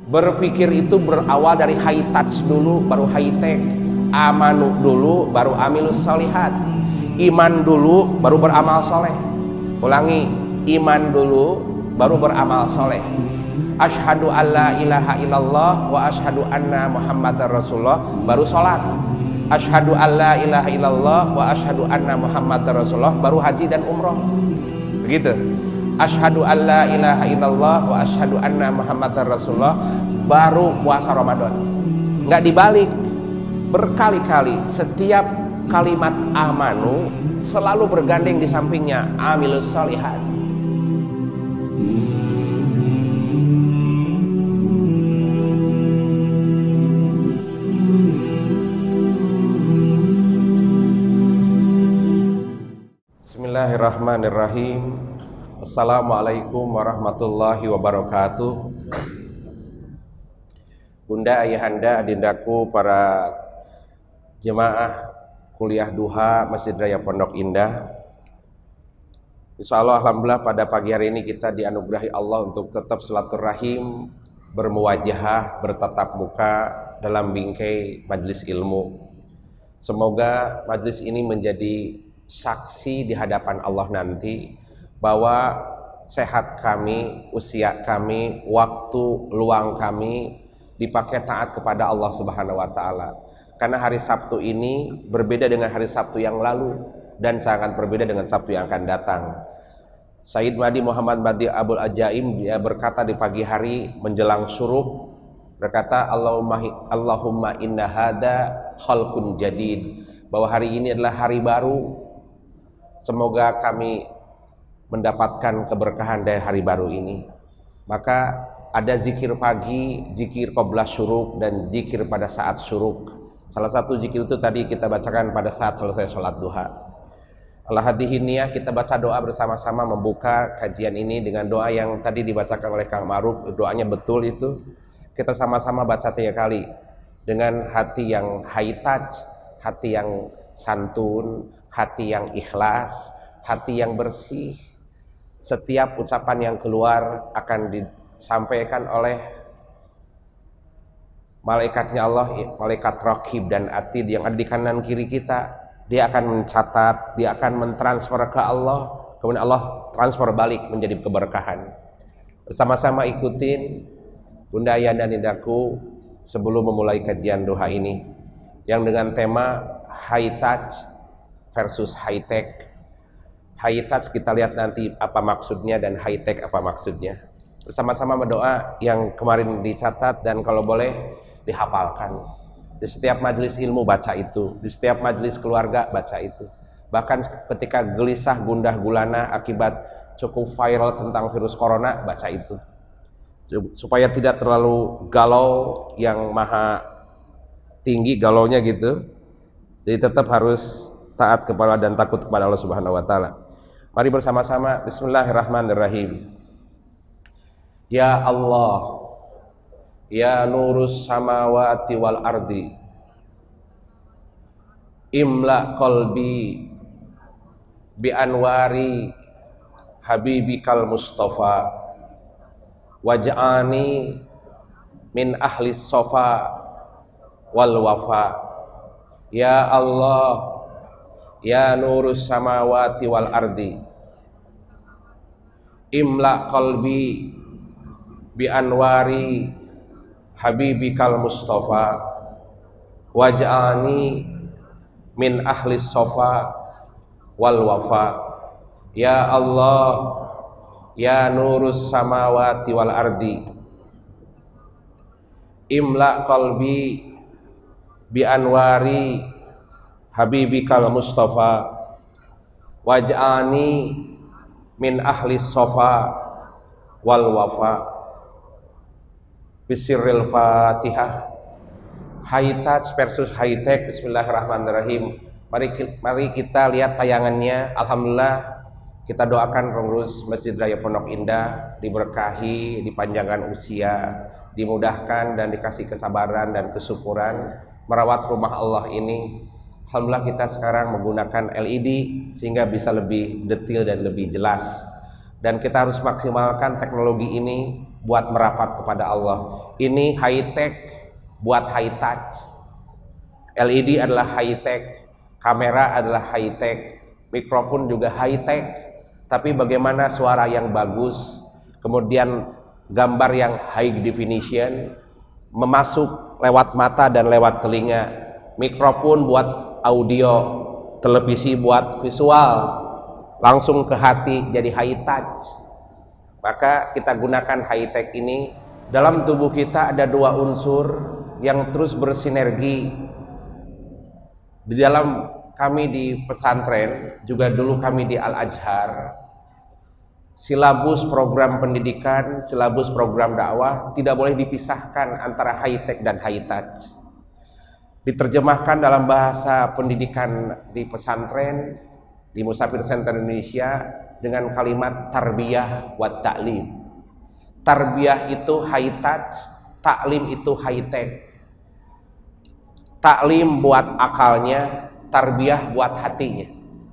Berpikir itu berawal dari high touch dulu, baru high tech. Amanu dulu, baru amilus solihat. Iman dulu, baru beramal soleh. Ulangi, iman dulu, baru beramal soleh. Asyhadu alla ilaha illallah wa asyhadu anna muhammadar rasulullah, baru sholat. Asyhadu alla ilaha illallah wa asyhadu anna muhammadar rasulullah, baru haji dan umroh. Begitu. Asyhadu alla ilaha illallah wa asyhadu anna muhammadar rasulullah, baru puasa Ramadan. Nggak dibalik, berkali-kali setiap kalimat amanu selalu bergandeng di sampingnya amilus solihat. Bismillahirrahmanirrahim. Assalamualaikum warahmatullahi wabarakatuh. Bunda, ayahanda, adindaku, para jemaah kuliah duha Masjid Raya Pondok Indah. Insyaallah, alhamdulillah, pada pagi hari ini kita dianugerahi Allah untuk tetap silaturahim, bermuwajahah, bertatap muka dalam bingkai majelis ilmu. Semoga majelis ini menjadi saksi di hadapan Allah nanti bahwa sehat kami, usia kami, waktu luang kami dipakai taat kepada Allah Subhanahu wa taala. Karena hari Sabtu ini berbeda dengan hari Sabtu yang lalu dan sangat berbeda dengan Sabtu yang akan datang. Sayyid Mahdi Muhammad Mahdi Abul Ajaim, dia berkata di pagi hari menjelang syuruk, berkata Allahumma inna hada khalqun jadid, bahwa hari ini adalah hari baru. Semoga kami mendapatkan keberkahan dari hari baru ini. Maka ada zikir pagi, zikir qabla syuruk, dan zikir pada saat syuruk. Salah satu zikir itu tadi kita bacakan pada saat selesai sholat duha. Al-Hadihiniyah, kita baca doa bersama-sama membuka kajian ini dengan doa yang tadi dibacakan oleh Kang Ma'ruf. Doanya betul itu. Kita sama-sama baca 3 kali dengan hati yang high touch, hati yang santun, hati yang ikhlas, hati yang bersih. Setiap ucapan yang keluar akan disampaikan oleh malaikatnya Allah, malaikat Raqib dan Atid yang ada di kanan kiri kita. Dia akan mencatat, dia akan mentransfer ke Allah, kemudian Allah transfer balik menjadi keberkahan. Bersama-sama ikutin Bunda, Ayah, dan Indaku sebelum memulai kajian doa ini yang dengan tema high touch versus high tech. High touch kita lihat nanti apa maksudnya, dan high tech apa maksudnya. Bersama-sama berdoa yang kemarin dicatat dan kalau boleh dihafalkan. Di setiap majelis ilmu baca itu, di setiap majelis keluarga baca itu. Bahkan ketika gelisah gundah gulana akibat cukup viral tentang virus corona, baca itu. Supaya tidak terlalu galau yang maha tinggi galaunya gitu. Jadi tetap harus taat kepada dan takut kepada Allah Subhanahu wa taala. Mari bersama-sama bismillahirrahmanirrahim. Ya Allah, ya nurus samawati wal ardi, imla qalbi bi anwari habibikal mustafa, waj'ani min ahli sofa wal wafa. Ya Allah, ya nurus samawati wal ardi, imla qalbi bi anwari habibikal mustafa, waj'ani min ahli sofa wal wafa. Ya Allah, ya nurus samawati wal ardi, imla qalbi bi anwari habibikal mustafa, waj'ani min ahli sofa wal wafa. Bisirril Fatihah. High touch versus high tech. Bismillahirrahmanirrahim. Mari kita lihat tayangannya. Alhamdulillah, kita doakan pengurus Masjid Raya Pondok Indah diberkahi, dipanjangkan usia, dimudahkan dan dikasih kesabaran dan kesyukuran merawat rumah Allah ini. Alhamdulillah kita sekarang menggunakan LED sehingga bisa lebih detail dan lebih jelas. Dan kita harus maksimalkan teknologi ini buat merapat kepada Allah. Ini high tech buat high touch. LED adalah high tech, kamera adalah high tech, mikrofon juga high tech. Tapi bagaimana suara yang bagus, kemudian gambar yang high definition, memasuk lewat mata dan lewat telinga, mikrofon buat audio, televisi buat visual, langsung ke hati jadi high touch. Maka kita gunakan high tech ini. Dalam tubuh kita ada dua unsur yang terus bersinergi. Di dalam kami di pesantren, juga dulu kami di Al-Azhar, silabus program pendidikan, silabus program dakwah tidak boleh dipisahkan antara high tech dan high touch. Diterjemahkan dalam bahasa pendidikan di pesantren, di Musafir Center Indonesia, dengan kalimat tarbiyah wa ta'lim. Tarbiyah itu high touch, taklim itu high tech. Taklim buat akalnya, tarbiyah buat hatinya.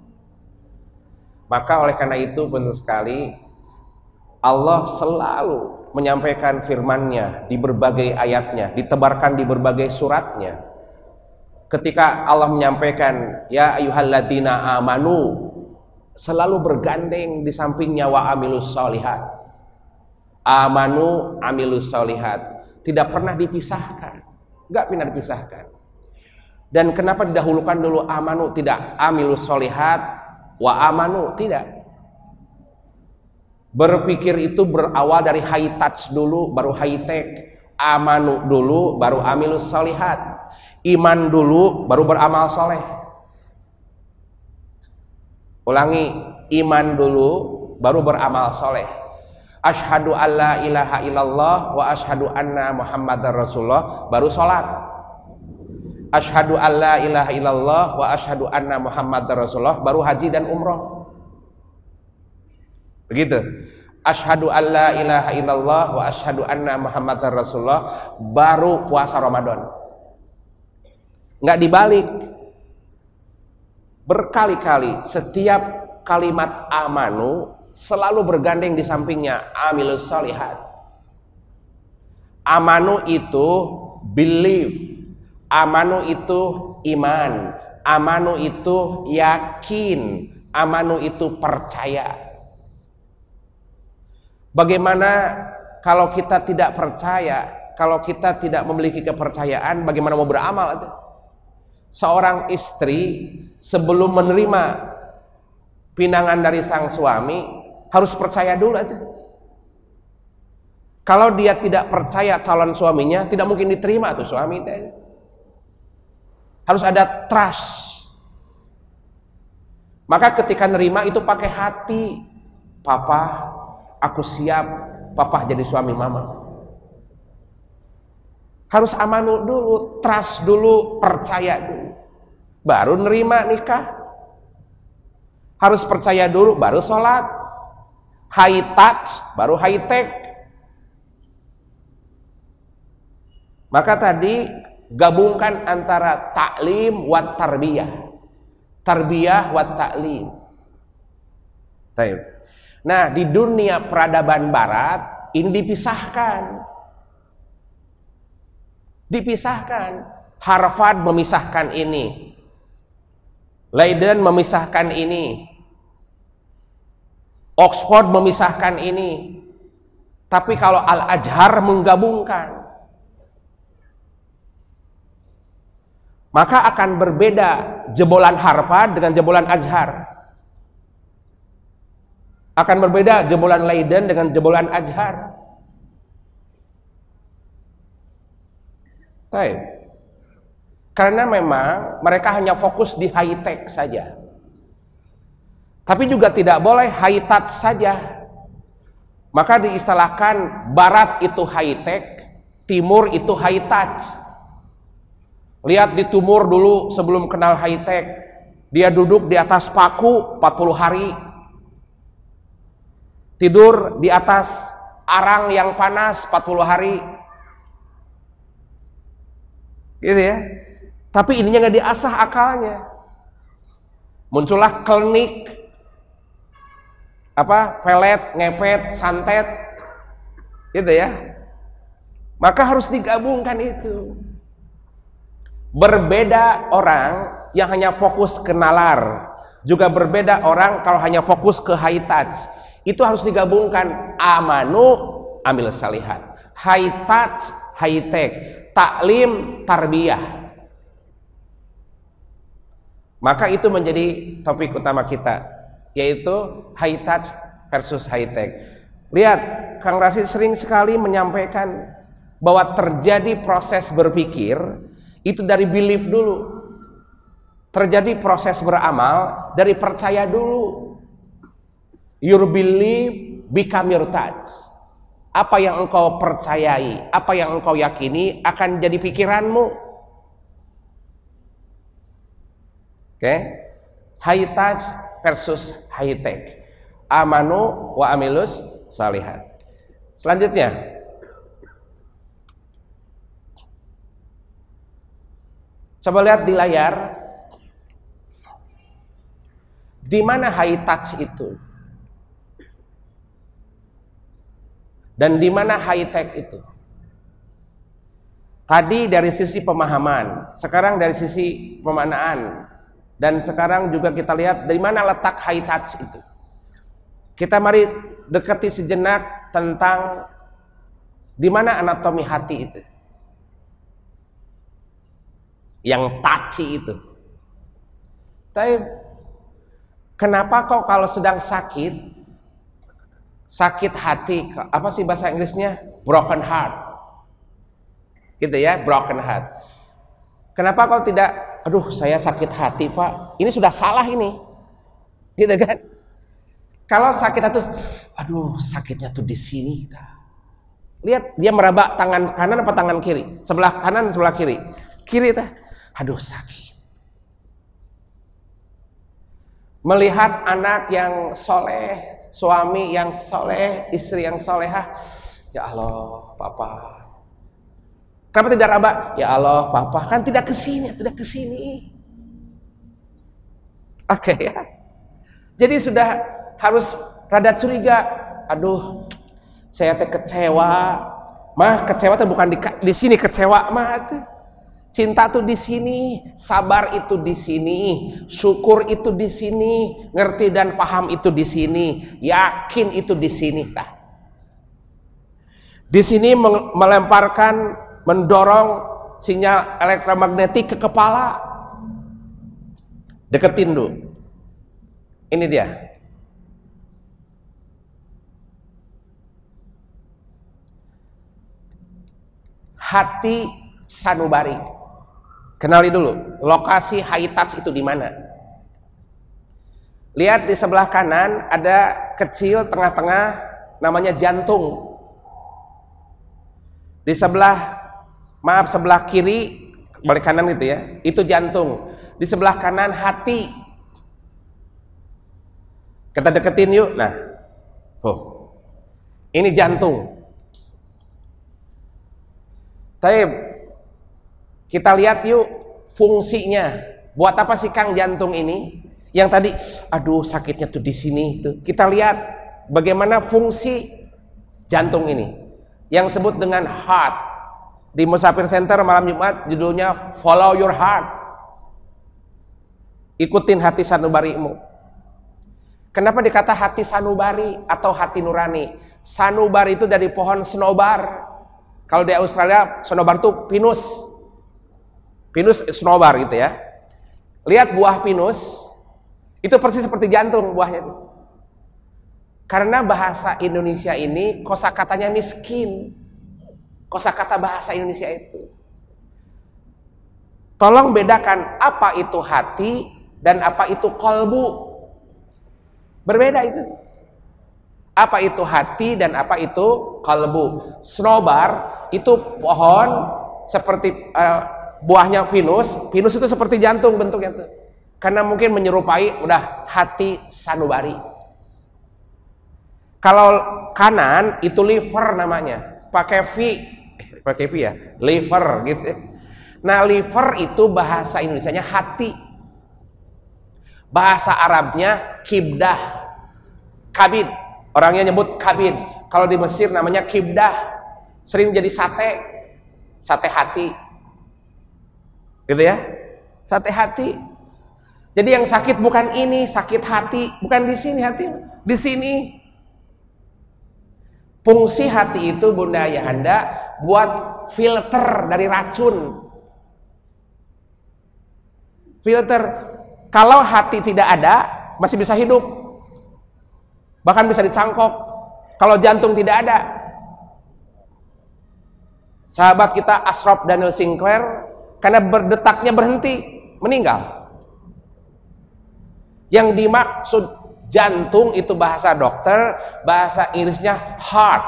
Maka oleh karena itu benar sekali Allah selalu menyampaikan firman-Nya di berbagai ayatnya, ditebarkan di berbagai suratnya. Ketika Allah menyampaikan ya ayyuhalladzina amanu, selalu bergandeng di sampingnya wa amilus sholihat. Amanu amilus sholihat, tidak pernah dipisahkan, enggak pernah dipisahkan. Dan kenapa didahulukan dulu amanu, tidak amilus sholihat wa amanu, tidak. Berpikir itu berawal dari high touch dulu baru high tech. Amanu dulu baru amilus sholihat. Iman dulu baru beramal soleh. Ulangi, iman dulu baru beramal soleh. Asyhadu alla ilaha illallah wa asyhadu anna muhammadar rasulullah baru sholat. Asyhadu alla ilaha illallah wa asyhadu anna muhammadar rasulullah baru haji dan umroh. Begitu. Asyhadu alla ilaha illallah wa asyhadu anna muhammadar rasulullah baru puasa Ramadan. Enggak dibalik. Berkali-kali setiap kalimat amanu selalu bergandeng di sampingnya amilus sholihat. Amanu itu belief, amanu itu iman, amanu itu yakin, amanu itu percaya. Bagaimana kalau kita tidak percaya, kalau kita tidak memiliki kepercayaan, bagaimana mau beramal? Seorang istri sebelum menerima pinangan dari sang suami harus percaya dulu itu. Kalau dia tidak percaya calon suaminya, tidak mungkin diterima tuh suami itu. Harus ada trust. Maka ketika nerima itu pakai hati. Papa, aku siap papa jadi suami mama. Harus amanu dulu, trust dulu, percaya dulu. Baru nerima nikah. Harus percaya dulu, baru sholat. High touch, baru high tech. Maka tadi gabungkan antara taklim wa tarbiyah. Tarbiyah wa taklim. Nah, di dunia peradaban barat ini dipisahkan. Dipisahkan. Harvard memisahkan ini. Leiden memisahkan ini. Oxford memisahkan ini. Tapi kalau Al-Azhar menggabungkan, maka akan berbeda jebolan Harvard dengan jebolan Azhar. Akan berbeda jebolan Leiden dengan jebolan Azhar. Baik. Karena memang mereka hanya fokus di high tech saja. Tapi juga tidak boleh high touch saja. Maka diistilahkan barat itu high tech, timur itu high touch. Lihat di timur dulu sebelum kenal high tech, dia duduk di atas paku 40 hari. Tidur di atas arang yang panas 40 hari. Gitu ya. Tapi ininya nggak diasah akalnya. Muncullah klinik pelet, ngepet, santet. Gitu ya. Maka harus digabungkan itu. Berbeda orang yang hanya fokus ke nalar, juga berbeda orang kalau hanya fokus ke high touch. Itu harus digabungkan. Amanu amil salihat. High touch, high tech. Taklim, tarbiyah. Maka itu menjadi topik utama kita, yaitu high touch versus high tech. Lihat, Kang Rasid sering sekali menyampaikan bahwa terjadi proses berpikir itu dari belief dulu. Terjadi proses beramal dari percaya dulu. Your belief become your touch. Apa yang engkau percayai, apa yang engkau yakini akan jadi pikiranmu. Oke? High touch versus high tech. Amanu wa amilus salihat. Selanjutnya, coba lihat di layar, di mana high touch itu, dan di mana high tech itu. Tadi dari sisi pemahaman, sekarang dari sisi pemaknaan, dan sekarang juga kita lihat di mana letak high touch itu. Kita mari dekati sejenak tentang di mana anatomi hati itu. Yang touchy itu. Tapi kenapa kok kalau sedang sakit hati, apa sih bahasa Inggrisnya? Broken heart. Gitu ya, broken heart. Kenapa kau tidak, aduh saya sakit hati Pak, ini sudah salah ini. Gitu kan? Kalau sakit hati, aduh sakitnya tuh di sini. Lihat dia meraba tangan kanan apa tangan kiri? Sebelah kanan, sebelah kiri. Kiri tah. Aduh sakit. Melihat anak yang soleh, suami yang soleh, istri yang solehah, ya Allah, Papa. Kenapa tidak raba? Ya Allah, Papa, kan tidak kesini, tidak kesini. Oke ya. Jadi sudah harus rada curiga. Aduh, saya teh kecewa. Mah kecewa tuh bukan di sini kecewa mah tuh. Cinta tuh di sini, sabar itu di sini, syukur itu di sini, ngerti dan paham itu di sini, yakin itu di sini. Nah, di sini melemparkan, mendorong sinyal elektromagnetik ke kepala. Deketin dulu. Ini dia. Hati sanubari. Kenali dulu, lokasi high touch itu di mana? Lihat di sebelah kanan ada kecil tengah-tengah namanya jantung. Di sebelah kiri, balik kanan gitu ya, itu jantung. Di sebelah kanan hati. Kita deketin yuk. Nah, ini jantung. Kita lihat yuk fungsinya. Buat apa sih Kang jantung ini? Yang tadi, aduh sakitnya tuh di sini tuh. Kita lihat bagaimana fungsi jantung ini. Yang disebut dengan heart. Di Musafir Center malam Jumat judulnya Follow Your Heart. Ikutin hati sanubarimu. Kenapa dikata hati sanubari atau hati nurani? Sanubari itu dari pohon senobar. Kalau di Australia senobar itu pinus. Pinus senobar gitu ya. Lihat buah pinus, itu persis seperti jantung buahnya itu. Karena bahasa Indonesia ini kosakatanya miskin. Kosakata bahasa Indonesia itu. Tolong bedakan apa itu hati dan apa itu kolbu. Berbeda itu. Apa itu hati dan apa itu kolbu. Senobar itu pohon seperti buahnya pinus. Pinus itu seperti jantung bentuknya tuh. Karena mungkin menyerupai udah hati sanubari. Kalau kanan itu liver namanya. Pakai V ya, liver gitu. Nah, liver itu bahasa Indonesianya hati. Bahasa Arabnya kibdah. Kabid. Orangnya nyebut kabid. Kalau di Mesir namanya kibdah, sering jadi sate hati. Gitu ya? Sate hati. Jadi yang sakit bukan ini, sakit hati, bukan di sini hati, di sini. Fungsi hati itu Bunda Ayahanda buat filter dari racun. Filter. Kalau hati tidak ada, masih bisa hidup. Bahkan bisa dicangkok. Kalau jantung tidak ada. Sahabat kita Ashraf Daniel Sinclair, karena berdetaknya berhenti, meninggal. Yang dimaksud jantung itu bahasa dokter, bahasa Inggrisnya heart.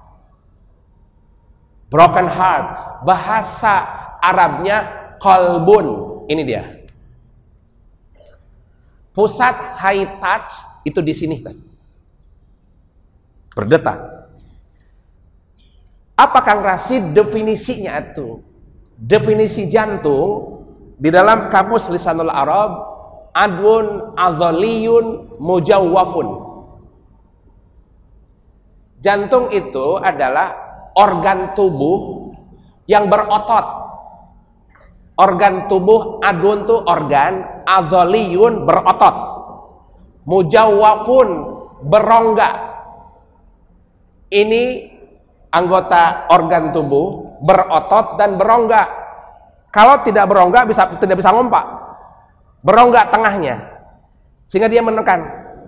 Broken heart. Bahasa Arabnya qalbun. Ini dia. Pusat high touch itu di sini kan. Berdetak. Apa Kang Rasid definisinya itu? Definisi jantung di dalam kamus Lisanul Arab, adwun azaliyun mujawwafun. Jantung itu adalah organ tubuh yang berotot. Organ tubuh adun itu organ, azaliyun berotot, mujawwafun berongga. Ini anggota organ tubuh berotot dan berongga. Kalau tidak berongga tidak bisa ngompak. Berongga tengahnya sehingga dia menekan.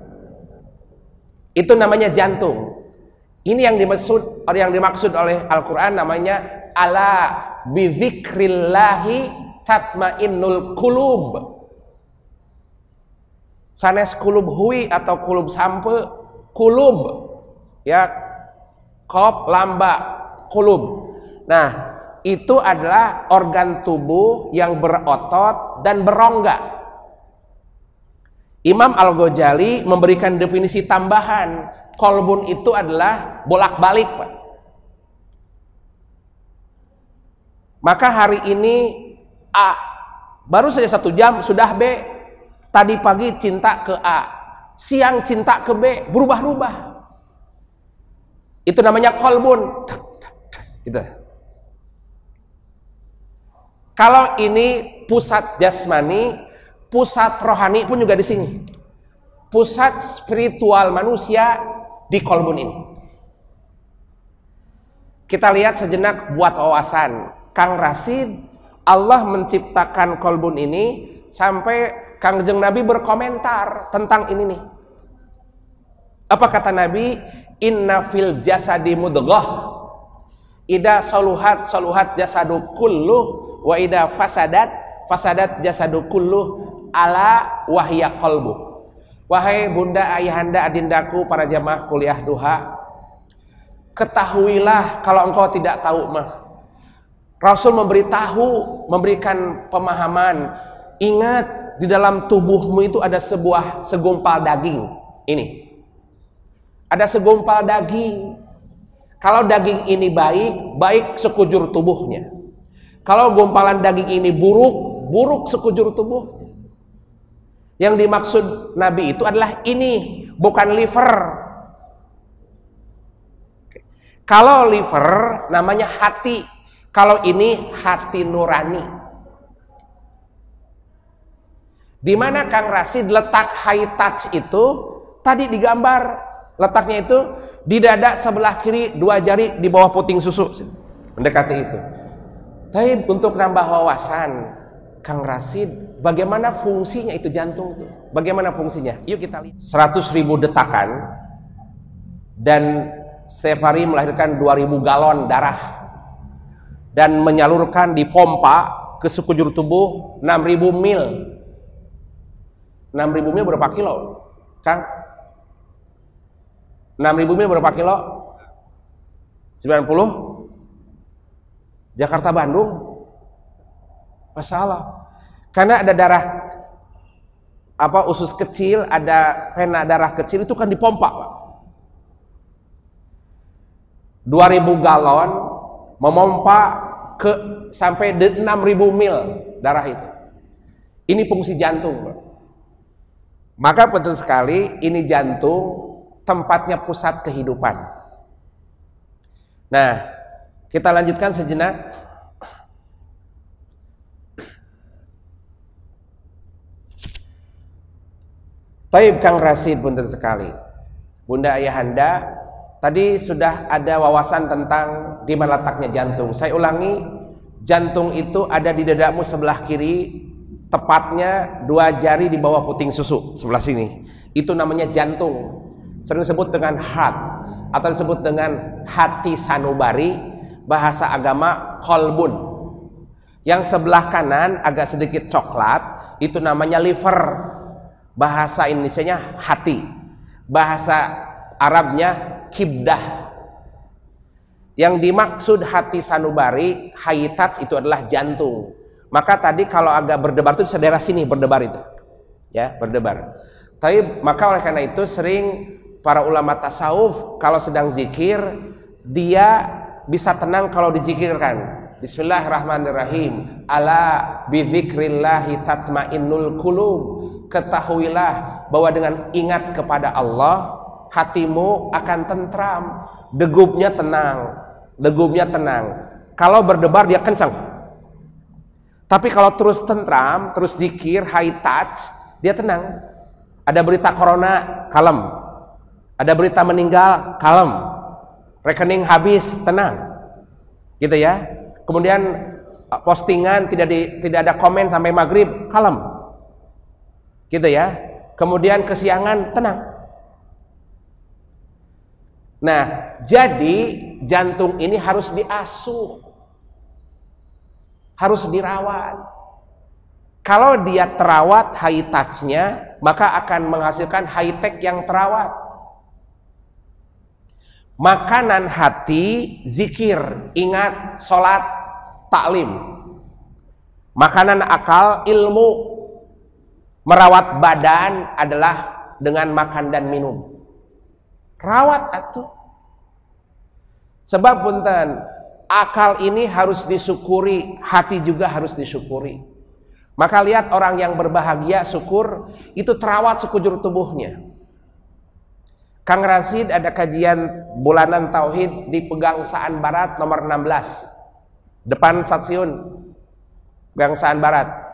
Itu namanya jantung. Ini yang dimaksud oleh Al-Qur'an, namanya ala bizikrillahi tatmainnul qulub. Sanes kulub hui atau kulub sampe, kulub ya, qaf lamba kulub. Nah, itu adalah organ tubuh yang berotot dan berongga. Imam Al-Ghazali memberikan definisi tambahan, kolbun itu adalah bolak-balik, Pak. Maka hari ini A, baru saja 1 jam sudah B. Tadi pagi cinta ke A, siang cinta ke B, berubah-ubah. Itu namanya kolbun. Gitu. Kalau ini pusat jasmani, pusat rohani pun juga di sini. Pusat spiritual manusia di kolbun ini. Kita lihat sejenak buat wawasan. Kang Rasid, Allah menciptakan kolbun ini sampai Kangjeng Nabi berkomentar tentang ini nih. Apa kata Nabi? Inna fil jasadi mudghah. Ida saluhat jasadu kulluh, wa ida fasadat jasadu kulluh, ala wahya qalbu. Wahai bunda, ayahanda, adindaku, para jamaah kuliah duha, ketahuilah kalau engkau tidak tahu mah. Rasul memberitahu, memberikan pemahaman. Ingat, di dalam tubuhmu itu ada segumpal daging. Ini. Ada segumpal daging. Kalau daging ini baik sekujur tubuhnya. Kalau gumpalan daging ini buruk sekujur tubuhnya. Yang dimaksud Nabi itu adalah ini, bukan liver. Kalau liver namanya hati. Kalau ini hati nurani. Di mana Kang Rasid letak high touch itu tadi digambar, letaknya itu di dada sebelah kiri, 2 jari di bawah puting susu, mendekati itu. Tapi untuk nambah wawasan, Kang Rasid, bagaimana fungsinya itu jantung itu? Bagaimana fungsinya? Yuk kita lihat. 100.000 detakan dan setiap hari melahirkan 2.000 galon darah. Dan menyalurkan di pompa ke sekujur tubuh 6.000 mil. 6.000 mil berapa kilo, Kang? 6.000 mil berapa kilo? 90? Jakarta Bandung? Masalah. Karena ada darah usus kecil, ada vena darah kecil, itu kan dipompa, Pak. 2.000 galon memompa sampai 6.000 mil darah itu. Ini fungsi jantung, Pak. Maka penting sekali, ini jantung tempatnya pusat kehidupan. Nah, kita lanjutkan sejenak. Taib Kang Rasid, punten sekali. Bunda Ayahanda, tadi sudah ada wawasan tentang di mana letaknya jantung. Saya ulangi, jantung itu ada di dadamu sebelah kiri, tepatnya 2 jari di bawah puting susu, sebelah sini. Itu namanya jantung. Sering disebut dengan heart atau disebut dengan hati sanubari, bahasa agama kolbun. Yang sebelah kanan agak sedikit coklat, itu namanya liver. Bahasa Indonesianya hati, bahasa Arabnya kibdah. Yang dimaksud hati sanubari, haitat, itu adalah jantung. Maka tadi kalau agak berdebar itu di daerah sini berdebar itu, ya, berdebar. Tapi maka oleh karena itu sering para ulama tasawuf kalau sedang zikir dia bisa tenang kalau dizikirkan. Bismillahirrahmanirrahim. Ala bidzikrillahi tatmainnul qulub. Ketahuilah bahwa dengan ingat kepada Allah, hatimu akan tentram, degubnya tenang, degubnya tenang. Kalau berdebar dia kencang. Tapi kalau terus tentram, terus zikir, high touch, dia tenang. Ada berita corona, kalem. Ada berita meninggal, kalem. Rekening habis, tenang. Gitu ya. Kemudian postingan tidak ada komen sampai maghrib, kalem. Gitu ya. Kemudian kesiangan, tenang. Nah, jadi jantung ini harus diasuh, harus dirawat. Kalau dia terawat high touch-nya, maka akan menghasilkan high tech yang terawat. Makanan hati, zikir, ingat, sholat, taklim. Makanan akal, ilmu. Merawat badan adalah dengan makan dan minum. Rawat atuh. Sebab punten, akal ini harus disyukuri, hati juga harus disyukuri. Maka lihat orang yang berbahagia, syukur, itu terawat sekujur tubuhnya. Kang Rasid ada kajian bulanan tauhid di Pegangsaan Barat nomor 16. Depan stasiun Pegangsaan Barat.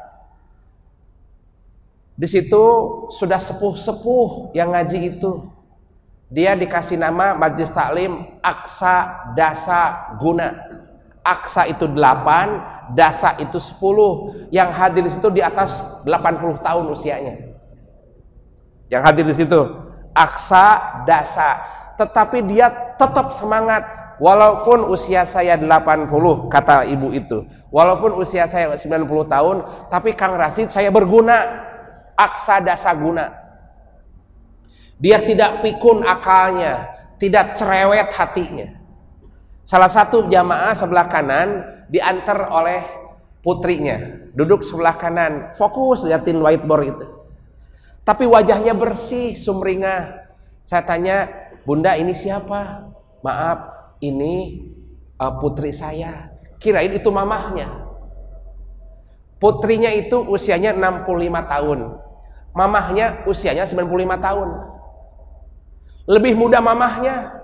Di situ sudah sepuh-sepuh yang ngaji itu. Dia dikasih nama Majelis Taklim Aksa Dasa Guna. Aksa itu 8, Dasa itu 10. Yang hadir di situ di atas 80 tahun usianya. Yang hadir di situ Aksa Dasa. Tetapi dia tetap semangat. Walaupun usia saya 80, kata ibu itu. Walaupun usia saya 90 tahun, tapi Kang Rasid saya berguna. Aksa Dasa Guna. Dia tidak pikun akalnya, tidak cerewet hatinya. Salah satu jamaah sebelah kanan diantar oleh putrinya, duduk sebelah kanan, fokus liatin whiteboard itu. Tapi wajahnya bersih, sumringah. Saya tanya, "Bunda, ini siapa?" "Maaf, ini putri saya." Kirain itu mamahnya. Putrinya itu usianya 65 tahun. Mamahnya usianya 95 tahun. Lebih muda mamahnya.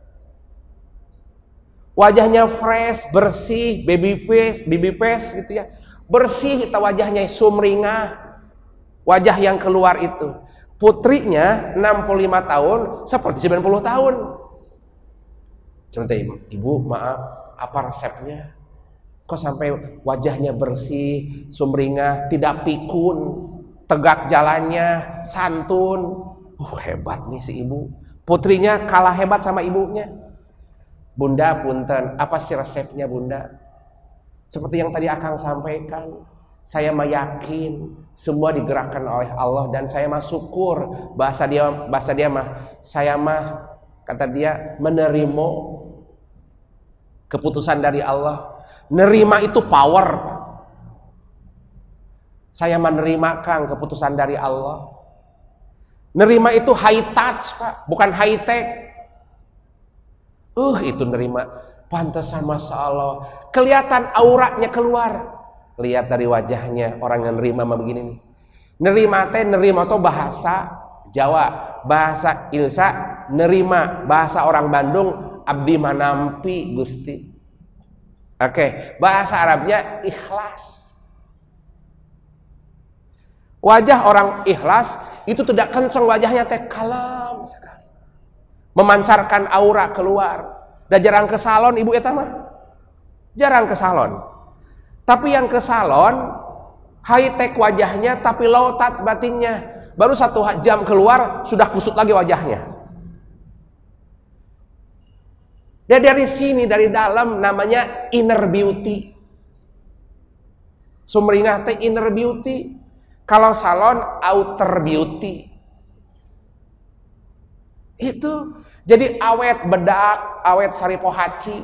Wajahnya fresh, bersih, baby face gitu ya. Bersih itu wajahnya, sumringah. Wajah yang keluar itu. Putrinya 65 tahun seperti 90 tahun. Sebentar, Ibu, maaf, apa resepnya? Kok sampai wajahnya bersih, sumringah, tidak pikun, tegak jalannya, santun. Hebat nih si ibu. Putrinya kalah hebat sama ibunya. "Bunda, punten, apa sih resepnya, Bunda?" Seperti yang tadi Akang sampaikan, saya meyakin semua digerakkan oleh Allah dan saya mah syukur. Bahasa dia mah, saya mah, kata dia, menerima keputusan dari Allah. Nerima itu power. Saya menerima Kang keputusan dari Allah. Nerima itu high touch, Pak, bukan high tech. Itu nerima. Pantesan, Masya Allah. Kelihatan auranya keluar. Lihat dari wajahnya orang yang nerima begini nih. Nerima itu bahasa Jawa, bahasa Indonesia nerima, bahasa orang Bandung abdi manampi Gusti. Oke, bahasa Arabnya ikhlas. Wajah orang ikhlas itu tidak kenceng wajahnya teh, kalem sekali. Memancarkan aura keluar. Dan jarang ke salon ibu eta mah. Jarang ke salon. Tapi yang ke salon high tech wajahnya tapi low touch batinnya. Baru 1 jam keluar sudah kusut lagi wajahnya. Dan dari sini, dari dalam namanya inner beauty. Sumringah teh inner beauty. Kalau salon outer beauty. Itu jadi awet bedak, awet sari pohaci.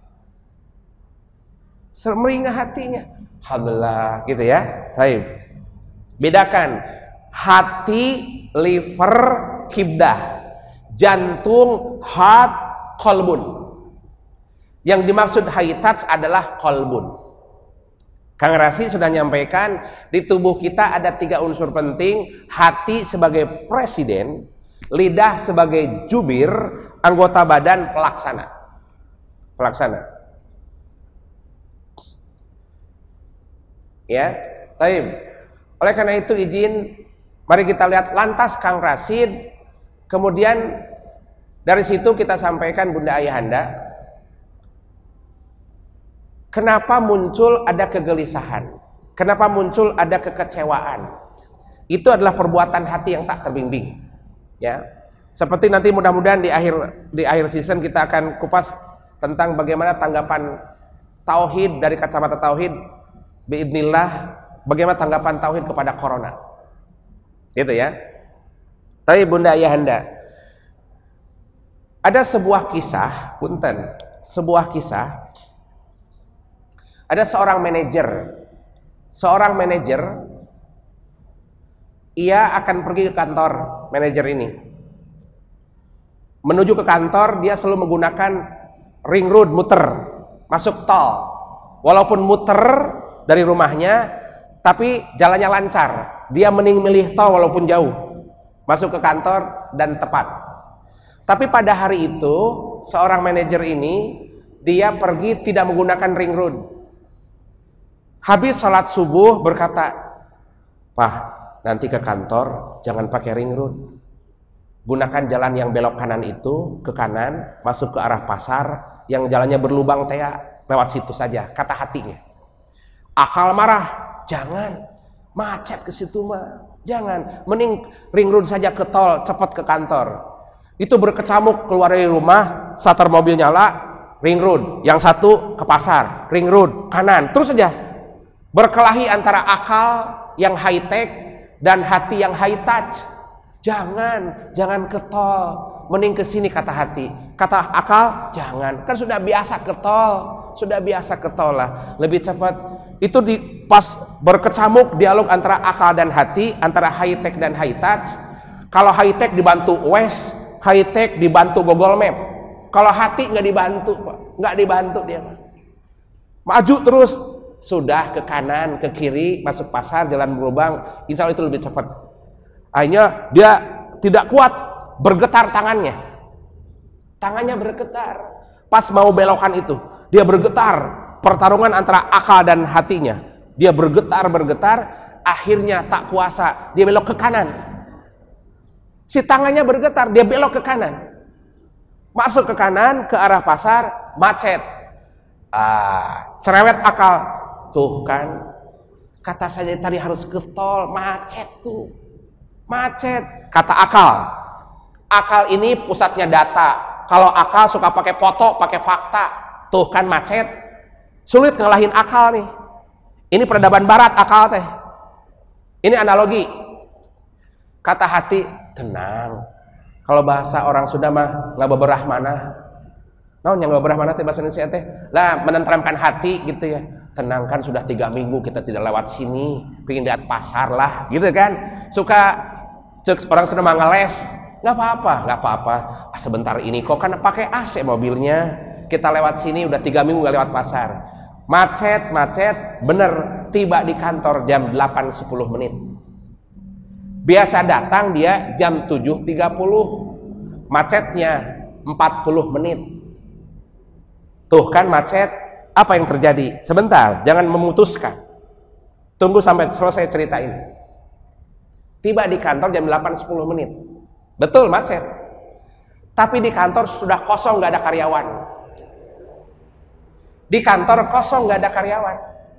Sumringah hatinya. Alhamdulillah gitu ya. Baik. Bedakan hati, liver, kibdah, jantung, heart, kolbun. Yang dimaksud haitat adalah kolbun. Kang Rasi sudah menyampaikan di tubuh kita ada 3 unsur penting: hati sebagai presiden, lidah sebagai jubir, anggota badan pelaksana. Pelaksana. Ya, baik. Oleh karena itu izin, mari kita lihat lantas Kang Rasid. Kemudian dari situ kita sampaikan Bunda Ayahanda. Kenapa muncul ada kegelisahan? Kenapa muncul ada kekecewaan? Itu adalah perbuatan hati yang tak terbimbing. Ya, seperti nanti mudah-mudahan di akhir season kita akan kupas tentang bagaimana tanggapan tauhid dari kacamata tauhid. Biidznillah, bagaimana tanggapan tauhid kepada corona? Gitu ya. Tapi Bunda Ayahanda, ada sebuah kisah, punten, sebuah kisah. Ada seorang manajer, ia akan pergi ke kantor manajer ini. Menuju ke kantor, dia selalu menggunakan ring road, muter, masuk tol. Walaupun muter dari rumahnya, tapi jalannya lancar. Dia mending milih tol walaupun jauh, masuk ke kantor dan tepat. Tapi pada hari itu, seorang manajer ini, dia pergi tidak menggunakan ring road. Habis sholat subuh berkata, "Pak, nanti ke kantor jangan pakai ring road. Gunakan jalan yang belok kanan itu, ke kanan, masuk ke arah pasar, yang jalannya berlubang teh, lewat situ saja," kata hatinya. Akal marah, "Jangan, macet ke situ mah. Jangan, mending ring road saja ke tol, cepat ke kantor." Itu berkecamuk keluar dari rumah, starter mobil nyala, ring road. Yang satu ke pasar, ring road, kanan, terus saja. Berkelahi antara akal yang high tech dan hati yang high touch. Jangan ke tol, mending ke sini, kata hati. Kata akal, jangan, kan sudah biasa ke tol lah, lebih cepat. Itu pas berkecamuk dialog antara akal dan hati, antara high tech dan high touch. Kalau high tech dibantu Waze, high tech dibantu Google Map. Kalau hati nggak dibantu, Pak, nggak dibantu dia. Maju terus. Sudah ke kanan, ke kiri, masuk pasar, jalan berlubang, insya Allah itu lebih cepat. Akhirnya dia tidak kuat, bergetar tangannya. Tangannya bergetar. Pas mau belokan itu, dia bergetar. Pertarungan antara akal dan hatinya. Dia bergetar, akhirnya tak kuasa, dia belok ke kanan. Si tangannya bergetar, dia belok ke kanan. Masuk ke kanan, ke arah pasar, macet. Cerewet akal. Tuh kan, kata saya tadi harus ke tol, macet tuh. Macet, kata akal. Akal ini pusatnya data. Kalau akal suka pakai foto, pakai fakta. Tuh kan macet. Sulit ngalahin akal nih. Ini peradaban barat akal teh. Ini analogi. Kata hati, tenang. Kalau bahasa orang Sunda mah ngabeberah mana. Naon yang ngabeberah mana teh bahasa Indonesia teh? Lah menenteramkan hati gitu ya. Tenang kan, sudah 3 minggu kita tidak lewat sini, pengen lihat pasar lah, gitu kan. Suka orang sudah ngeles, nggak apa-apa. Sebentar ini kok kan pakai AC mobilnya, kita lewat sini udah 3 minggu nggak lewat pasar. Macet, bener. Tiba di kantor jam 8.10 menit. Biasa datang dia jam 7.30, macetnya 40 menit. Tuh kan macet, apa yang terjadi? Sebentar, jangan memutuskan. Tunggu sampai selesai cerita ini. Tiba di kantor jam 8.10 menit. Betul macet. Tapi di kantor sudah kosong, nggak ada karyawan. Di kantor kosong, nggak ada karyawan.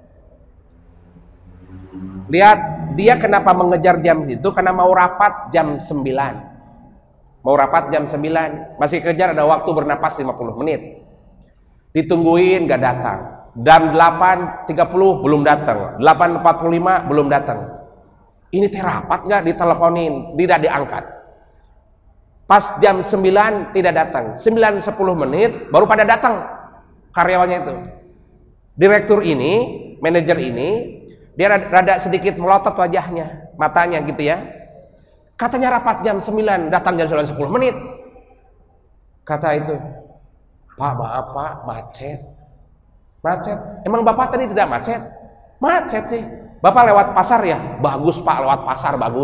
Lihat, dia kenapa mengejar jam itu? Karena mau rapat jam 9. Mau rapat jam 9. Masih kejar, ada waktu bernapas 50 menit. Ditungguin, nggak datang. Jam 8.30 belum datang. 8.45 belum datang. Ini teh rapat nggak? Diteleponin, tidak diangkat. Pas jam 9 tidak datang. 9.10 menit baru pada datang karyawannya itu. Direktur ini, manajer ini, dia rada sedikit melotot wajahnya, matanya gitu ya. Katanya rapat jam 9, datang jam 9.10 menit. Kata itu, Pak, maaf Pak, macet. Macet. Emang Bapak tadi tidak macet? Macet sih. Bapak lewat pasar ya? Bagus Pak, lewat pasar bagus.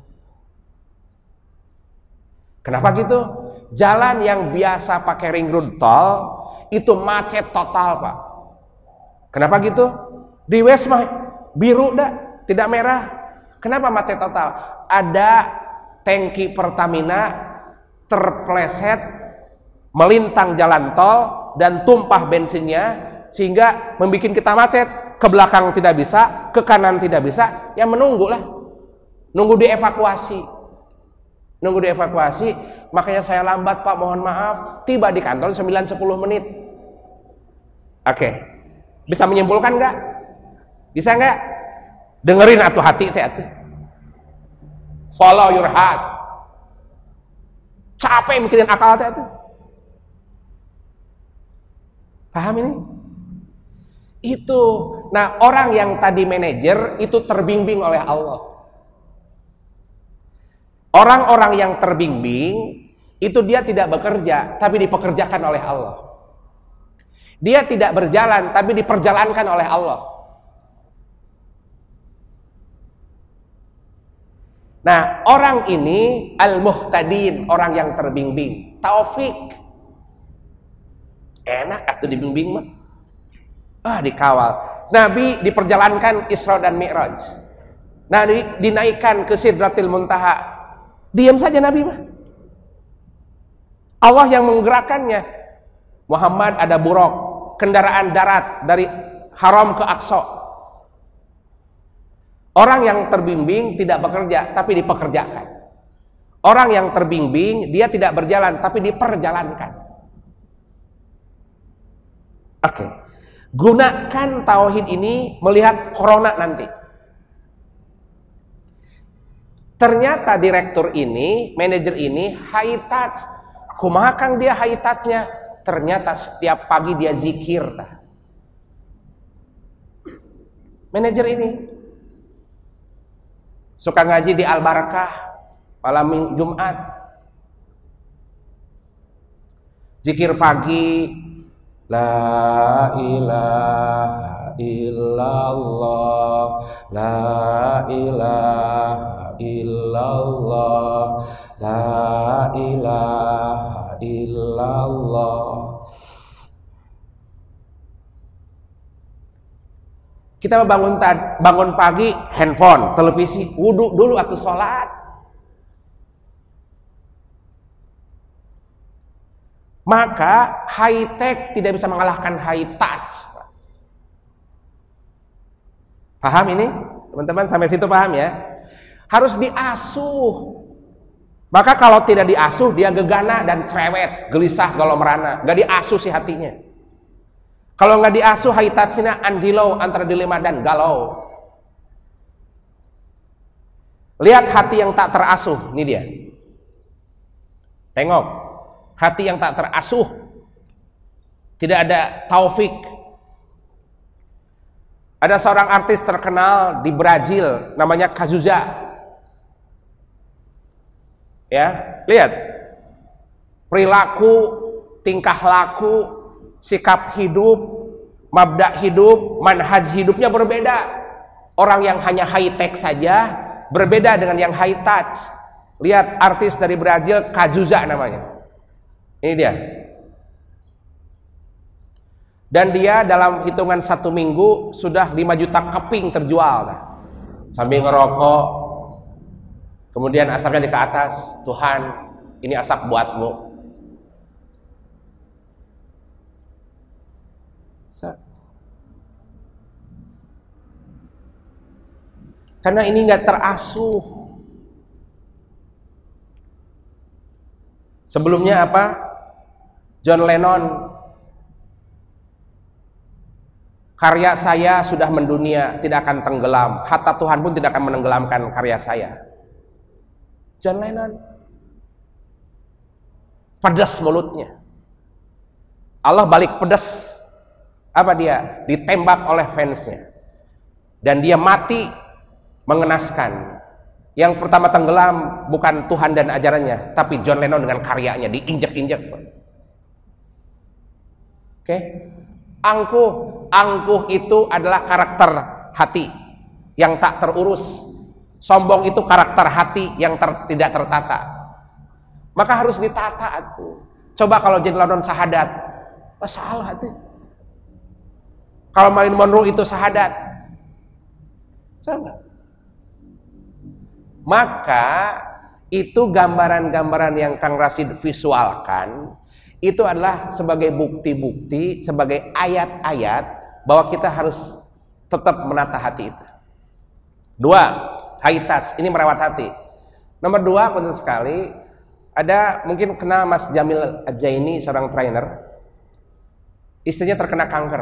Kenapa gitu? Jalan yang biasa pakai ring road tol itu macet total Pak. Kenapa gitu? Di West mah biru dah, tidak merah. Kenapa macet total? Ada tangki Pertamina terpleset melintang jalan tol dan tumpah bensinnya sehingga membuat kita macet. Ke belakang tidak bisa, ke kanan tidak bisa, ya menunggu lah. Nunggu dievakuasi. Nunggu dievakuasi, makanya saya lambat Pak, mohon maaf. Tiba di kantor 9.10 menit. Oke. Bisa menyimpulkan nggak? Bisa nggak? Dengerin atuh hati teh. Follow your heart. Capek mikirin akal teh. Paham ini? Itu. Nah, orang yang tadi manajer itu terbimbing oleh Allah. Orang-orang yang terbimbing itu dia tidak bekerja, tapi dipekerjakan oleh Allah. Dia tidak berjalan, tapi diperjalankan oleh Allah. Nah, orang ini al-muhtadin, orang yang terbimbing. Taufik. Enak atuh dibimbing mah. Dikawal. Nabi diperjalankan Isra dan Mi'raj. Nabi dinaikkan ke Sidratil Muntaha. Diam saja Nabi mah. Allah yang menggerakkannya. Muhammad ada buruk, kendaraan darat dari Haram ke Aqsa. Orang yang terbimbing tidak bekerja, tapi dipekerjakan. Orang yang terbimbing dia tidak berjalan, tapi diperjalankan. Oke. Gunakan tauhid ini melihat corona nanti. Ternyata direktur ini, manajer ini high touch. Kumaha kang dia high touch-nya? Ternyata setiap pagi dia zikir. Manajer ini suka ngaji di Al-Barakah malam Jumat. Zikir pagi, la ilaha illallah, la ilaha illallah, la ilaha illallah. Kita bangun pagi, handphone, televisi, wudhu dulu atau sholat. Maka high tech tidak bisa mengalahkan high touch. Paham ini? Teman-teman sampai situ paham ya? Harus diasuh. Maka kalau tidak diasuh dia gegana dan cerewet, gelisah, galau merana. Gak diasuh si hatinya. Kalau nggak diasuh high touch-nya andilau antara dilema dan galau. Lihat hati yang tak terasuh, ini dia. Tengok, hati yang tak terasuh, tidak ada taufik. Ada seorang artis terkenal di Brazil, namanya Cazuza. Ya, lihat perilaku, tingkah laku, sikap hidup, mabda hidup, manhaj hidupnya berbeda. Orang yang hanya high tech saja berbeda dengan yang high touch. Lihat artis dari Brazil, Cazuza namanya. Ini dia. Dan dia dalam hitungan 1 minggu sudah 5 juta keping terjual. Nah, sambil ngerokok, kemudian asapnya di ke atas. Tuhan, ini asap buatmu. Karena ini nggak terasuh. Sebelumnya apa? John Lennon, karya saya sudah mendunia, tidak akan tenggelam. Harta Tuhan pun tidak akan menenggelamkan karya saya. John Lennon, pedas mulutnya. Allah balik pedas. Apa dia? Ditembak oleh fansnya. Dan dia mati mengenaskan. Yang pertama tenggelam bukan Tuhan dan ajarannya, tapi John Lennon dengan karyanya, diinjak-injak. Oke? Angkuh itu adalah karakter hati yang tak terurus. Sombong itu karakter hati yang tidak tertata. Maka harus ditata tuh. Coba kalau John Lennon sahadat, masalah tuh. Kalau Marilyn Monroe itu sahadat, coba. Maka itu gambaran-gambaran yang Kang Rashid visualkan itu adalah sebagai bukti-bukti, sebagai ayat-ayat bahwa kita harus tetap menata hati itu. 2, high touch, ini merawat hati. Nomor 2, penting sekali, ada mungkin kenal Mas Jamil Ajaini, seorang trainer. Istrinya terkena kanker.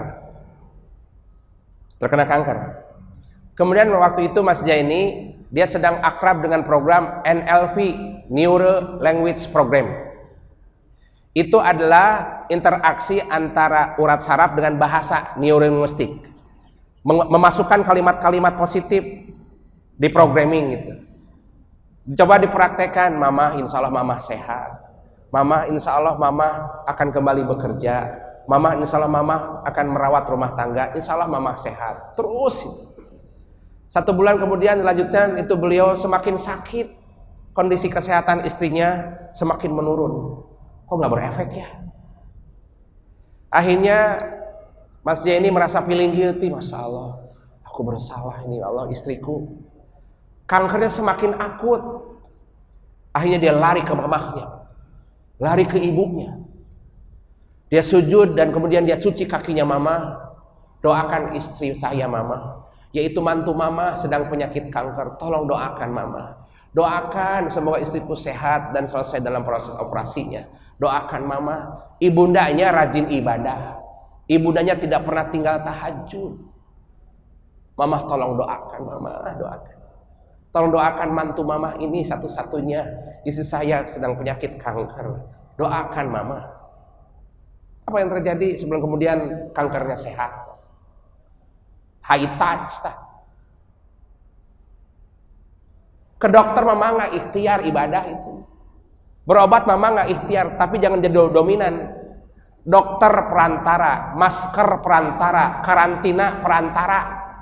Kemudian waktu itu Mas Jaini dia sedang akrab dengan program NLP, Neuro Language Program. Itu adalah interaksi antara urat saraf dengan bahasa neurolinguistik. Memasukkan kalimat-kalimat positif di programming gitu. Coba dipraktekkan, Mama insya Allah Mama sehat. Mama insya Allah Mama akan kembali bekerja. Mama insya Allah Mama akan merawat rumah tangga. Insya Allah Mama sehat. Terus 1 bulan kemudian dilanjutkan, itu beliau semakin sakit, kondisi kesehatan istrinya semakin menurun. Kok nggak berefek ya? Akhirnya Mas Jenny merasa feeling guilty, Masya Allah, aku bersalah ini Allah, istriku kankernya semakin akut. Akhirnya dia lari ke mamahnya, lari ke ibunya. Dia sujud dan kemudian dia cuci kakinya Mama. Doakan istri saya Mama, yaitu mantu Mama sedang penyakit kanker. Tolong doakan Mama. Doakan semoga istriku sehat dan selesai dalam proses operasinya. Doakan Mama. Ibundanya rajin ibadah. Ibundanya tidak pernah tinggal tahajud. Mama tolong doakan Mama, doakan. Tolong doakan mantu Mama ini satu-satunya. Istri saya sedang penyakit kanker. Doakan Mama. Apa yang terjadi sebelum kemudian kankernya sehat? High touch. Ke dokter Mama nggak ikhtiar ibadah itu. Berobat Mama nggak ikhtiar, tapi jangan jadi dominan. Dokter perantara, masker perantara, karantina perantara.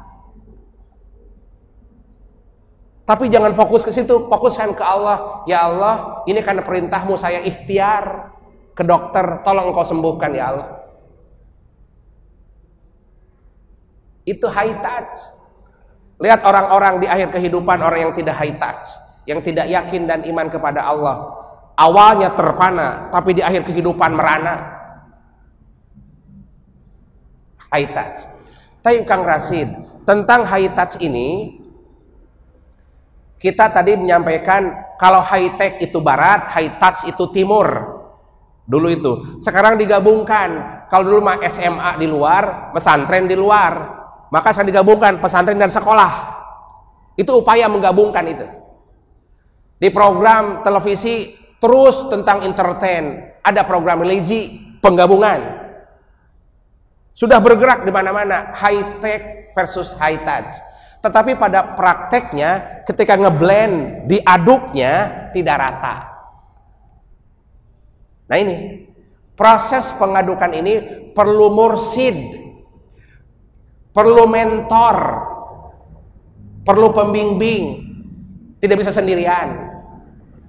Tapi jangan fokus ke situ, fokuskan ke Allah. Ya Allah, ini karena perintahmu saya ikhtiar ke dokter, tolong engkau sembuhkan ya Allah. Itu high touch. Lihat orang-orang di akhir kehidupan, orang yang tidak high touch, yang tidak yakin dan iman kepada Allah. Awalnya terpana, tapi di akhir kehidupan merana. High touch. Tapi Kang Rashid, tentang high touch ini, kita tadi menyampaikan kalau high tech itu barat, high touch itu timur. Dulu itu. Sekarang digabungkan. Kalau dulu mah SMA di luar, pesantren di luar. Maka sekarang digabungkan pesantren dan sekolah. Itu upaya menggabungkan itu. Di program televisi terus tentang entertain, ada program religi, penggabungan. Sudah bergerak di mana-mana, high tech versus high touch. Tetapi pada prakteknya ketika ngeblend, diaduknya tidak rata. Nah ini, proses pengadukan ini perlu mursid, perlu mentor, perlu pembimbing, tidak bisa sendirian.